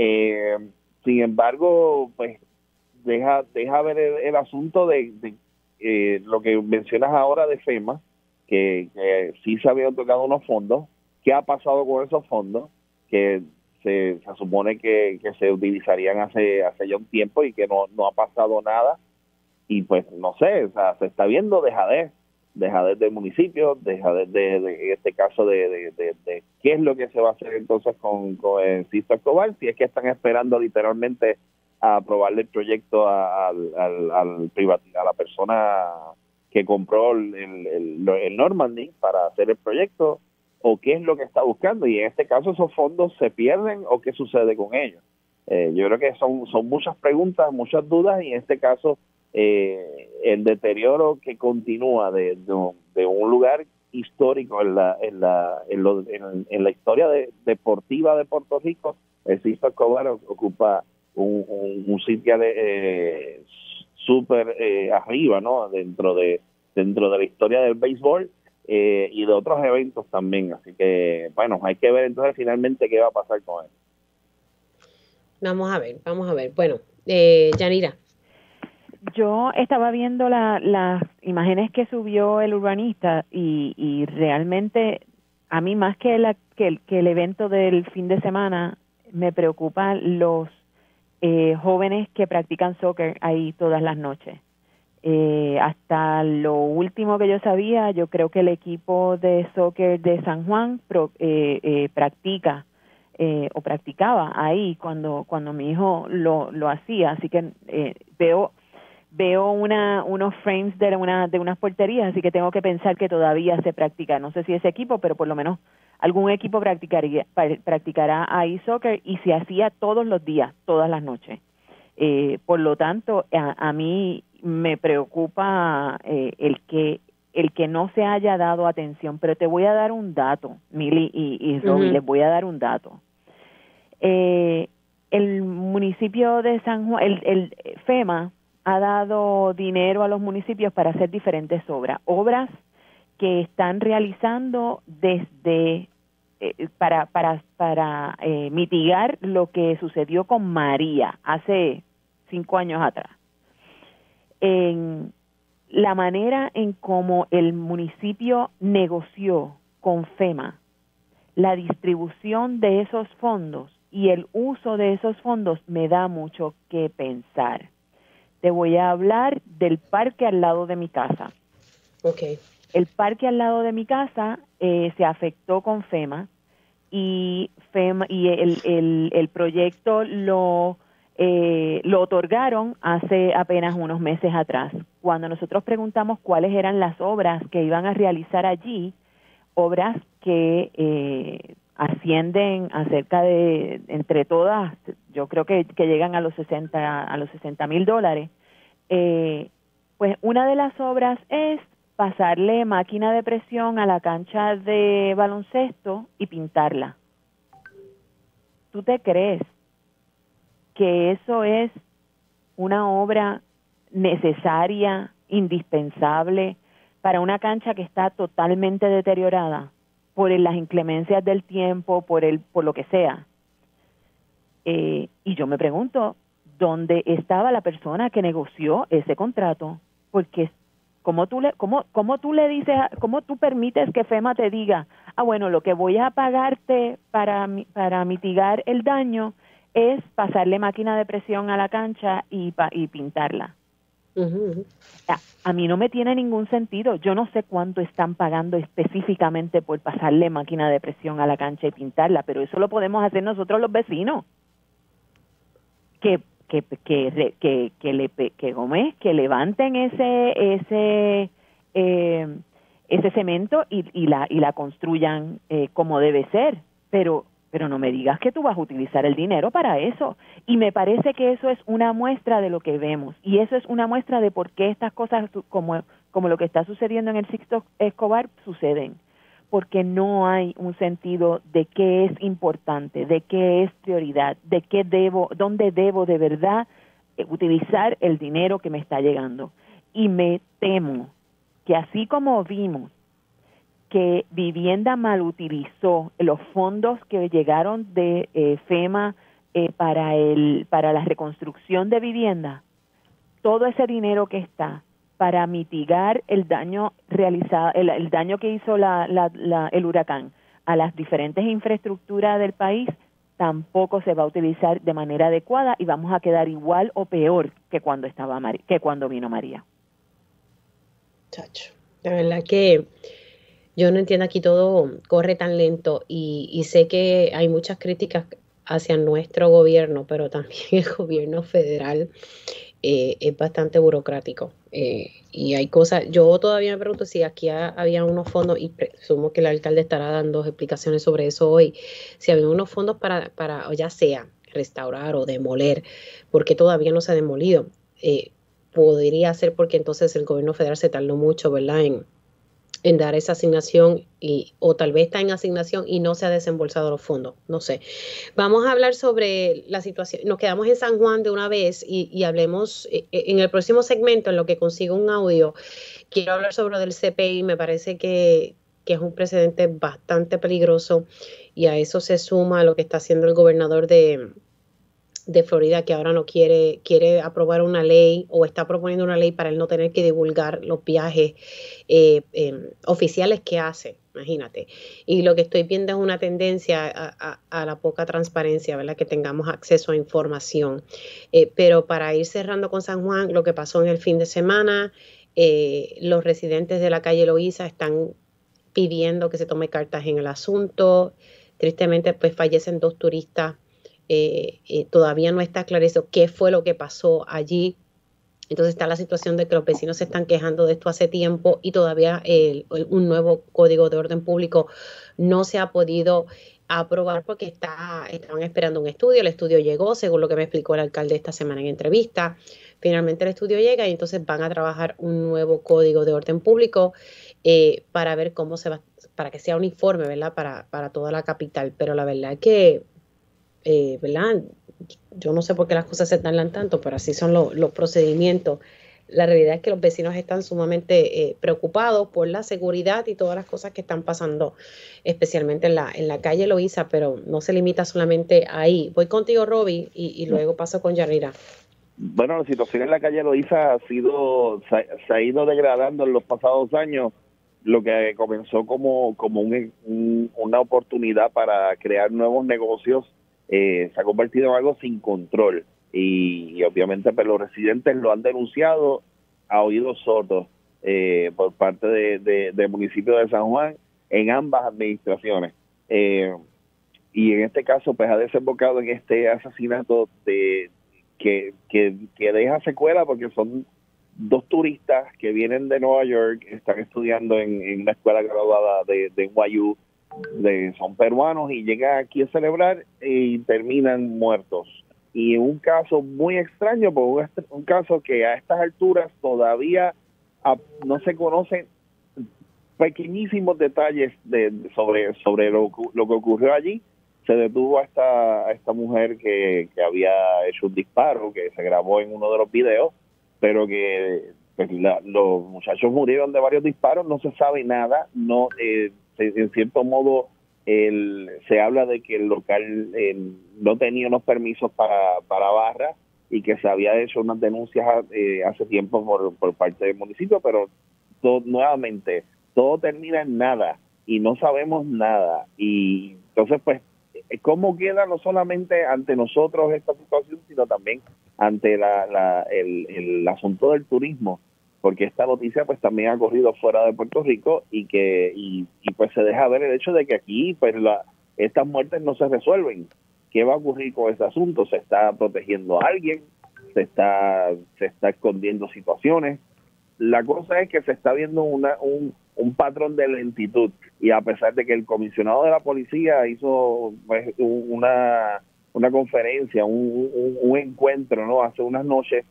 Sin embargo, pues deja ver el asunto de lo que mencionas ahora de FEMA, que sí se habían tocado unos fondos. ¿Qué ha pasado con esos fondos? Que se supone que se utilizarían hace ya un tiempo y que no ha pasado nada. Y pues no sé, o sea, se está viendo dejadez del municipio, dejadez en este caso de qué es lo que se va a hacer entonces con el Sixto Escobar, si es que están esperando literalmente a aprobarle el proyecto al a la persona que compró el Normandy para hacer el proyecto, o qué es lo que está buscando, y en este caso esos fondos se pierden o qué sucede con ellos. Yo creo que son muchas preguntas, muchas dudas, y en este caso el deterioro que continúa de un lugar histórico en la historia deportiva de Puerto Rico. El Sixto Escobar ocupa un sitio súper arriba, ¿no? dentro de la historia del béisbol y de otros eventos también. Así que, bueno, hay que ver entonces finalmente qué va a pasar con él. Vamos a ver. Bueno, Yanira. Yo estaba viendo las imágenes que subió el urbanista y realmente a mí, más que el evento del fin de semana, me preocupan los jóvenes que practican soccer ahí todas las noches. Hasta lo último que yo sabía, yo creo que el equipo de soccer de San Juan practica o practicaba ahí cuando mi hijo lo hacía. Así que veo unos frames de unas porterías, así que tengo que pensar que todavía se practica. No sé si ese equipo, pero por lo menos algún equipo practicará ahí soccer, y se hacía todos los días, todas las noches. Por lo tanto, a mí me preocupa el que no se haya dado atención. Pero te voy a dar un dato, Mili y Roby, les voy a dar un dato. El municipio de San Juan, el FEMA, ha dado dinero a los municipios para hacer diferentes obras que están realizando desde para mitigar lo que sucedió con María hace 5 años atrás. la manera en cómo el municipio negoció con FEMA la distribución de esos fondos y el uso de esos fondos me da mucho que pensar. Te voy a hablar del parque al lado de mi casa. Okay. El parque al lado de mi casa se afectó con FEMA y el proyecto lo otorgaron hace apenas unos meses atrás. Cuando nosotros preguntamos cuáles eran las obras que iban a realizar allí, obras que ascienden a cerca de, entre todas, yo creo que llegan a los $60,000, pues una de las obras es pasarle máquina de presión a la cancha de baloncesto y pintarla. ¿Tú te crees que eso es una obra necesaria, indispensable para una cancha que está totalmente deteriorada por las inclemencias del tiempo, por lo que sea? Y yo me pregunto, ¿dónde estaba la persona que negoció ese contrato? Porque ¿cómo tú le dices, cómo tú permites que FEMA te diga, bueno, lo que voy a pagarte para mitigar el daño es pasarle máquina de presión a la cancha y pintarla? A mí no me tiene ningún sentido. Yo no sé cuánto están pagando específicamente por pasarle máquina de presión a la cancha y pintarla, pero eso lo podemos hacer nosotros los vecinos. Que levanten ese cemento y la construyan como debe ser, pero no me digas que tú vas a utilizar el dinero para eso. Y me parece que eso es una muestra de lo que vemos, y eso es una muestra de por qué estas cosas como lo que está sucediendo en el Sixto Escobar suceden, porque no hay un sentido de qué es importante, de qué es prioridad, de qué dónde debo de verdad utilizar el dinero que me está llegando. Y me temo que así como vimos que Vivienda mal utilizó los fondos que llegaron de FEMA para la reconstrucción de vivienda, todo ese dinero que está para mitigar el daño realizado, el daño que hizo el huracán a las diferentes infraestructuras del país, tampoco se va a utilizar de manera adecuada y vamos a quedar igual o peor que cuando vino María. Chacho, la verdad que yo no entiendo, aquí todo corre tan lento y sé que hay muchas críticas hacia nuestro gobierno, pero también el gobierno federal es bastante burocrático y hay cosas. Yo todavía me pregunto si aquí había unos fondos, y presumo que el alcalde estará dando explicaciones sobre eso hoy, si había unos fondos para o ya sea restaurar o demoler, porque todavía no se ha demolido. Podría ser porque entonces el gobierno federal se tardó mucho, ¿verdad?, en dar esa asignación, o tal vez está en asignación y no se ha desembolsado los fondos, no sé. Vamos a hablar sobre la situación, nos quedamos en San Juan de una vez y hablemos en el próximo segmento, en lo que consigo un audio. Quiero hablar sobre lo del CPI, me parece que es un precedente bastante peligroso, y a eso se suma lo que está haciendo el gobernador de Florida, que ahora no quiere aprobar una ley, o está proponiendo una ley para él no tener que divulgar los viajes oficiales que hace, imagínate. Y lo que estoy viendo es una tendencia a la poca transparencia, ¿verdad?, que tengamos acceso a información. Pero para ir cerrando con San Juan, lo que pasó en el fin de semana, los residentes de la calle Loíza están pidiendo que se tome cartas en el asunto. Tristemente, pues fallecen 2 turistas. Todavía no está aclarecido qué fue lo que pasó allí. Entonces está la situación de que los vecinos se están quejando de esto hace tiempo, y todavía un nuevo código de orden público no se ha podido aprobar porque estaban esperando un estudio. El estudio llegó, según lo que me explicó el alcalde esta semana en entrevista. Finalmente el estudio llega y entonces van a trabajar un nuevo código de orden público para ver cómo se va, para que sea uniforme, ¿verdad?, para toda la capital. Pero la verdad es que ¿verdad?, yo no sé por qué las cosas se tardan tanto, pero así son los procedimientos. La realidad es que los vecinos están sumamente preocupados por la seguridad y todas las cosas que están pasando, especialmente en la calle Loíza, pero no se limita solamente ahí. Voy contigo, Roby, y luego paso con Yanira. Bueno, la situación en la calle Loíza se ha ido degradando en los pasados años. Lo que comenzó como una oportunidad para crear nuevos negocios se ha convertido en algo sin control. Y obviamente pues, los residentes lo han denunciado a oídos sordos por parte del municipio de San Juan en ambas administraciones. Y en este caso pues ha desembocado en este asesinato que deja secuela porque son dos turistas que vienen de Nueva York, están estudiando en una escuela graduada de NYU, son peruanos y llegan aquí a celebrar y terminan muertos. Y un caso muy extraño, porque un caso que a estas alturas todavía no se conocen pequeñísimos detalles sobre lo que ocurrió allí. Se detuvo a esta mujer que había hecho un disparo, que se grabó en uno de los videos, pero que pues, los muchachos murieron de varios disparos, no se sabe nada, no en cierto modo se habla de que el local no tenía unos permisos para barra y que se había hecho unas denuncias hace tiempo por parte del municipio, pero nuevamente todo termina en nada y no sabemos nada. Y entonces pues cómo queda no solamente ante nosotros esta situación, sino también ante el asunto del turismo, porque esta noticia pues también ha corrido fuera de Puerto Rico y pues se deja ver el hecho de que aquí pues estas muertes no se resuelven. ¿Qué va a ocurrir con este asunto? ¿Se está protegiendo a alguien? ¿Se está escondiendo situaciones? La cosa es que se está viendo un patrón de lentitud, y a pesar de que el comisionado de la policía hizo pues, una conferencia, un encuentro, ¿no? Hace unas noches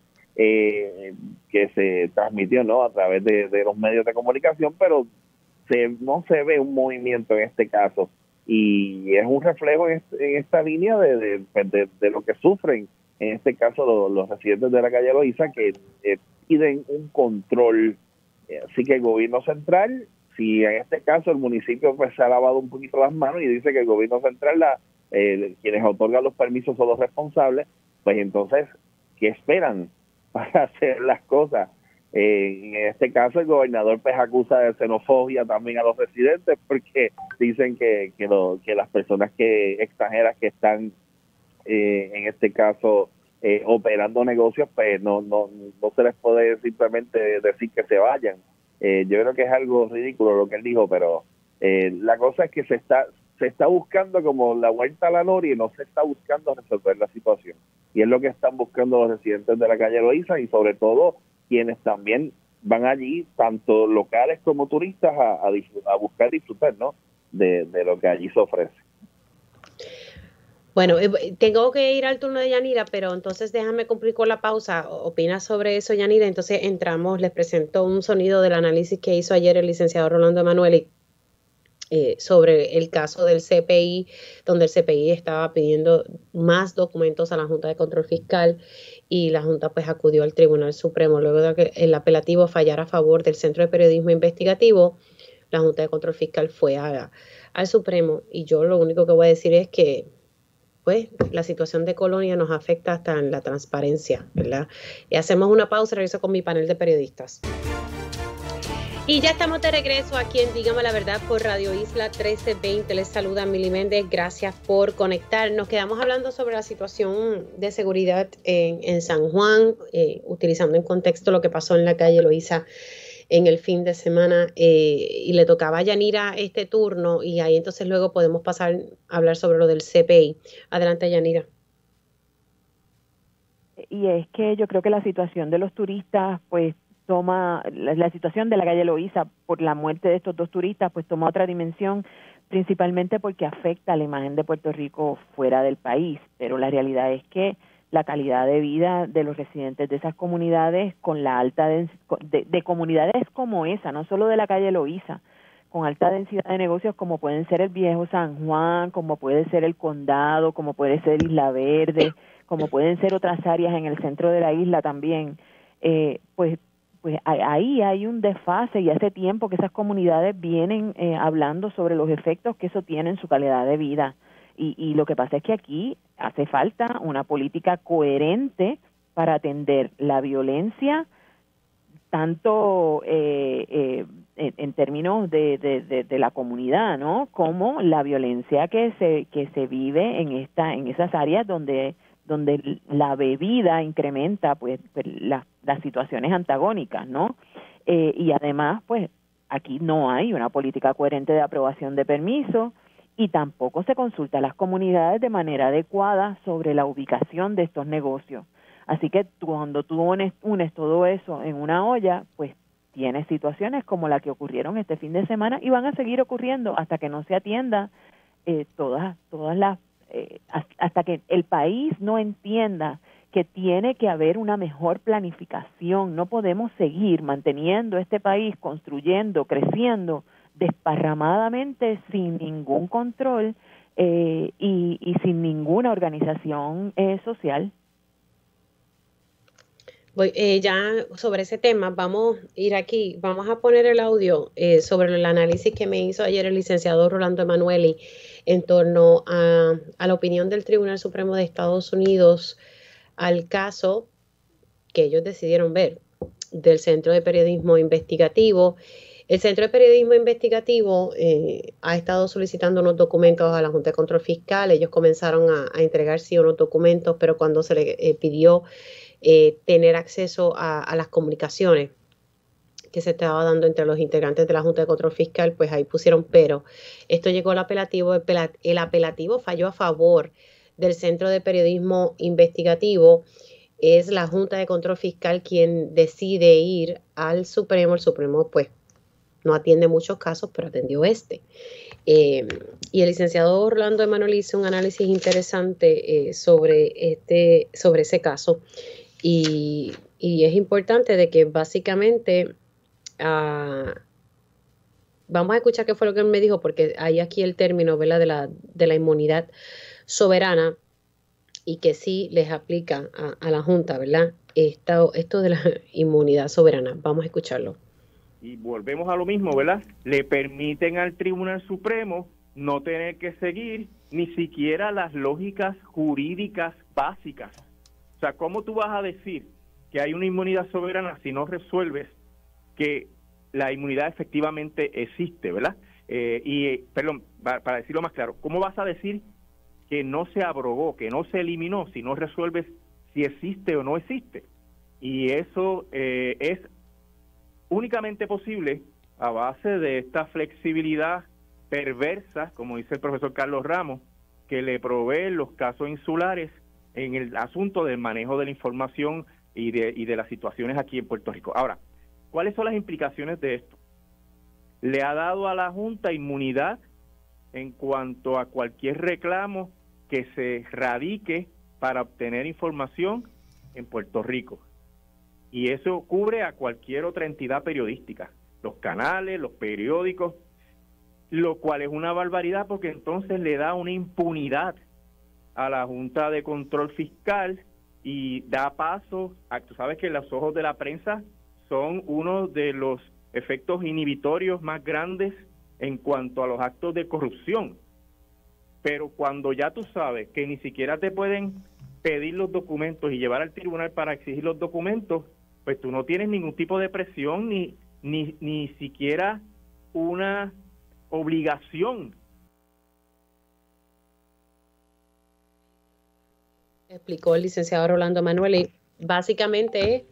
que se transmitió, ¿no? A través de los medios de comunicación, pero no se ve un movimiento en este caso, y es un reflejo en esta línea de lo que sufren en este caso los residentes de la calle Loíza, que piden un control. Así que el gobierno central, si en este caso el municipio pues se ha lavado un poquito las manos y dice que el gobierno central, quienes otorgan los permisos son los responsables, pues entonces, ¿qué esperan para hacer las cosas? En este caso el gobernador pues acusa de xenofobia también a los residentes, porque dicen que las personas extranjeras que están en este caso operando negocios, pues no se les puede simplemente decir que se vayan. Yo creo que es algo ridículo lo que él dijo, pero la cosa es que se está buscando como la vuelta a la noria y no se está buscando resolver la situación. Y es lo que están buscando los residentes de la calle Loíza, y sobre todo quienes también van allí, tanto locales como turistas, a buscar disfrutar, ¿no? de lo que allí se ofrece. Bueno, tengo que ir al turno de Yanira, pero entonces déjame cumplir con la pausa. ¿Opinas sobre eso, Yanira? Entonces entramos, les presento un sonido del análisis que hizo ayer el licenciado Rolando Emanueli sobre el caso del CPI, donde el CPI estaba pidiendo más documentos a la Junta de Control Fiscal, y la Junta pues acudió al Tribunal Supremo luego de que el apelativo fallara a favor del Centro de Periodismo Investigativo. La Junta de Control Fiscal fue al Supremo, y yo lo único que voy a decir es que pues la situación de Colonia nos afecta hasta en la transparencia, ¿verdad? Y hacemos una pausa, regreso con mi panel de periodistas. Y ya estamos de regreso aquí en Dígame la Verdad por Radio Isla 1320. Les saluda Mili Méndez, gracias por conectar. Nos quedamos hablando sobre la situación de seguridad en San Juan, utilizando en contexto lo que pasó en la calle Loíza en el fin de semana, y le tocaba a Yanira este turno, y ahí entonces luego podemos pasar a hablar sobre lo del CPI. Adelante, Yanira. Y es que yo creo que la situación de los turistas, pues toma, la situación de la calle Loíza por la muerte de estos dos turistas, pues toma otra dimensión, principalmente porque afecta a la imagen de Puerto Rico fuera del país, pero la realidad es que la calidad de vida de los residentes de esas comunidades, con la alta de comunidades como esa, no solo de la calle Loíza, con alta densidad de negocios como pueden ser el Viejo San Juan, como puede ser el Condado, como puede ser Isla Verde, como pueden ser otras áreas en el centro de la isla también, pues ahí hay un desfase, y hace tiempo que esas comunidades vienen hablando sobre los efectos que eso tiene en su calidad de vida. Y lo que pasa es que aquí hace falta una política coherente para atender la violencia, tanto en términos de la comunidad, ¿no?, como la violencia que se vive en esas áreas donde la bebida incrementa pues las situaciones antagónicas, ¿no? Y además, pues aquí no hay una política coherente de aprobación de permisos y tampoco se consulta a las comunidades de manera adecuada sobre la ubicación de estos negocios. Así que cuando tú unes todo eso en una olla, pues tienes situaciones como la que ocurrieron este fin de semana y van a seguir ocurriendo hasta que no se atienda todas las hasta que el país no entienda que tiene que haber una mejor planificación. No podemos seguir manteniendo este país, construyendo, creciendo desparramadamente sin ningún control y sin ninguna organización social. Ya sobre ese tema, vamos a ir aquí, vamos a poner el audio sobre el análisis que me hizo ayer el licenciado Rolando Emanueli en torno a la opinión del Tribunal Supremo de Estados Unidos al caso que ellos decidieron ver del Centro de Periodismo Investigativo. El Centro de Periodismo Investigativo ha estado solicitando unos documentos a la Junta de Control Fiscal. Ellos comenzaron a entregar sí unos documentos, pero cuando se le pidió tener acceso a las comunicaciones que se estaba dando entre los integrantes de la Junta de Control Fiscal, pues ahí pusieron pero. Esto llegó al apelativo, el apelativo falló a favor del Centro de Periodismo Investigativo. Es la Junta de Control Fiscal quien decide ir al Supremo. El Supremo pues no atiende muchos casos, pero atendió este. Y el licenciado Orlando Emanuel hizo un análisis interesante sobre ese caso. Y es importante de que básicamente vamos a escuchar qué fue lo que él me dijo, porque hay aquí el término, ¿verdad?, de la inmunidad soberana y que sí les aplica a la Junta, ¿verdad? Esto de la inmunidad soberana. Vamos a escucharlo. Y volvemos a lo mismo, ¿verdad? Le permiten al Tribunal Supremo no tener que seguir ni siquiera las lógicas jurídicas básicas. O sea, ¿cómo tú vas a decir que hay una inmunidad soberana si no resuelves que la inmunidad efectivamente existe, ¿verdad? Perdón, para decirlo más claro, ¿cómo vas a decir que no se abrogó, que no se eliminó, si no resuelves si existe o no existe? Y eso es únicamente posible a base de esta flexibilidad perversa, como dice el profesor Carlos Ramos, que le provee los casos insulares en el asunto del manejo de la información y de las situaciones aquí en Puerto Rico. Ahora, ¿cuáles son las implicaciones de esto? Le ha dado a la Junta inmunidad en cuanto a cualquier reclamo que se radique para obtener información en Puerto Rico. Y eso cubre a cualquier otra entidad periodística, los canales, los periódicos, lo cual es una barbaridad porque entonces le da una impunidad a la Junta de Control Fiscal y da paso a, tú sabes que los ojos de la prensa son uno de los efectos inhibitorios más grandes en cuanto a los actos de corrupción. Pero cuando ya tú sabes que ni siquiera te pueden pedir los documentos y llevar al tribunal para exigir los documentos, pues tú no tienes ningún tipo de presión ni siquiera una obligación. Explicó el licenciado Rolando Emanuel, y básicamente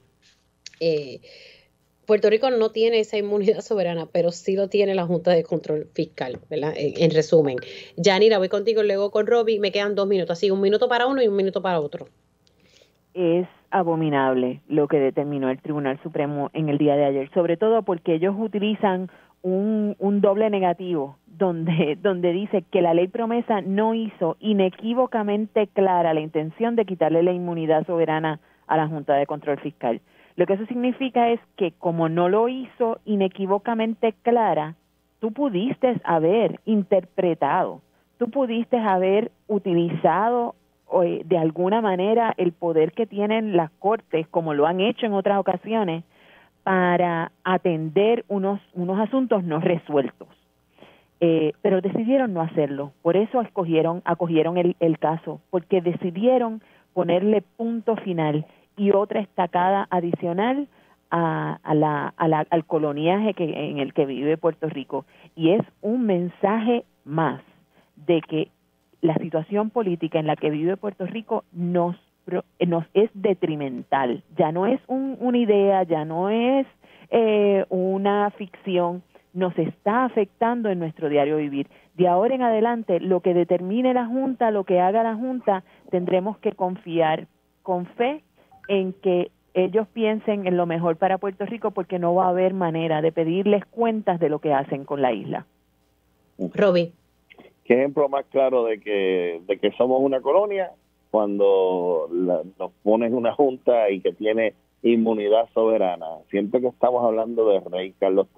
Puerto Rico no tiene esa inmunidad soberana, pero sí lo tiene la Junta de Control Fiscal, ¿verdad? En resumen. Yanira, voy contigo, luego con Robbie, me quedan 2 minutos, así 1 minuto para uno y 1 minuto para otro. Es abominable lo que determinó el Tribunal Supremo en el día de ayer, sobre todo porque ellos utilizan un doble negativo donde dice que la ley promesa no hizo inequívocamente clara la intención de quitarle la inmunidad soberana a la Junta de Control Fiscal. Lo que eso significa es que como no lo hizo inequívocamente clara, tú pudiste haber interpretado, tú pudiste haber utilizado de alguna manera el poder que tienen las cortes, como lo han hecho en otras ocasiones, para atender unos asuntos no resueltos. Pero decidieron no hacerlo. Por eso acogieron el caso, porque decidieron ponerle punto final y otra estacada adicional al coloniaje en el que vive Puerto Rico. Y es un mensaje más de que la situación política en la que vive Puerto Rico nos es detrimental. Ya no es una idea, ya no es una ficción, nos está afectando en nuestro diario vivir. De ahora en adelante, lo que determine la Junta, lo que haga la Junta, tendremos que confiar con fe en que ellos piensen en lo mejor para Puerto Rico, porque no va a haber manera de pedirles cuentas de lo que hacen con la isla. Roby. ¿Qué ejemplo más claro de que somos una colonia cuando nos pones una junta y que tiene inmunidad soberana? Siempre que estamos hablando del rey Carlos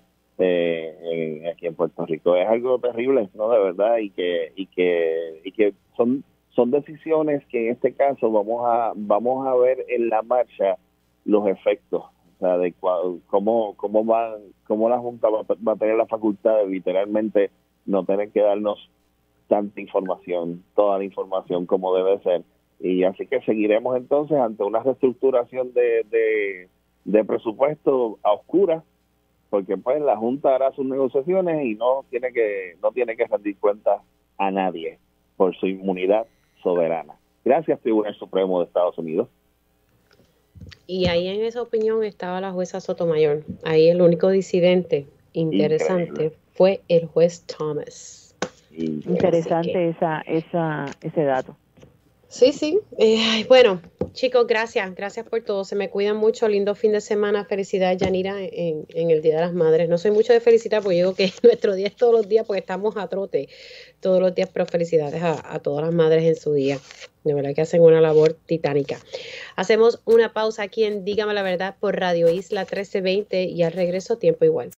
III aquí en Puerto Rico, es algo terrible, ¿no? De verdad, y que son decisiones que en este caso vamos a ver en la marcha los efectos, o sea, de cómo la Junta va a tener la facultad de literalmente no tener que darnos tanta información, toda la información como debe ser. Y así que seguiremos entonces ante una reestructuración de presupuesto a oscuras, porque pues la Junta hará sus negociaciones y no tiene que rendir cuentas a nadie por su inmunidad soberana. Gracias, Tribunal Supremo de Estados Unidos. Y ahí en esa opinión estaba la jueza Sotomayor. Ahí el único disidente interesante fue el juez Thomas. Interesante ese dato. Sí. Bueno, chicos, gracias por todo. Se me cuidan mucho. Lindo fin de semana. Felicidades, Yanira, en el Día de las Madres. No soy mucho de felicitar porque digo que nuestro día es todos los días porque estamos a trote todos los días, pero felicidades a todas las madres en su día. De verdad que hacen una labor titánica. Hacemos una pausa aquí en Dígame la Verdad por Radio Isla 1320 y al regreso Tiempo Igual.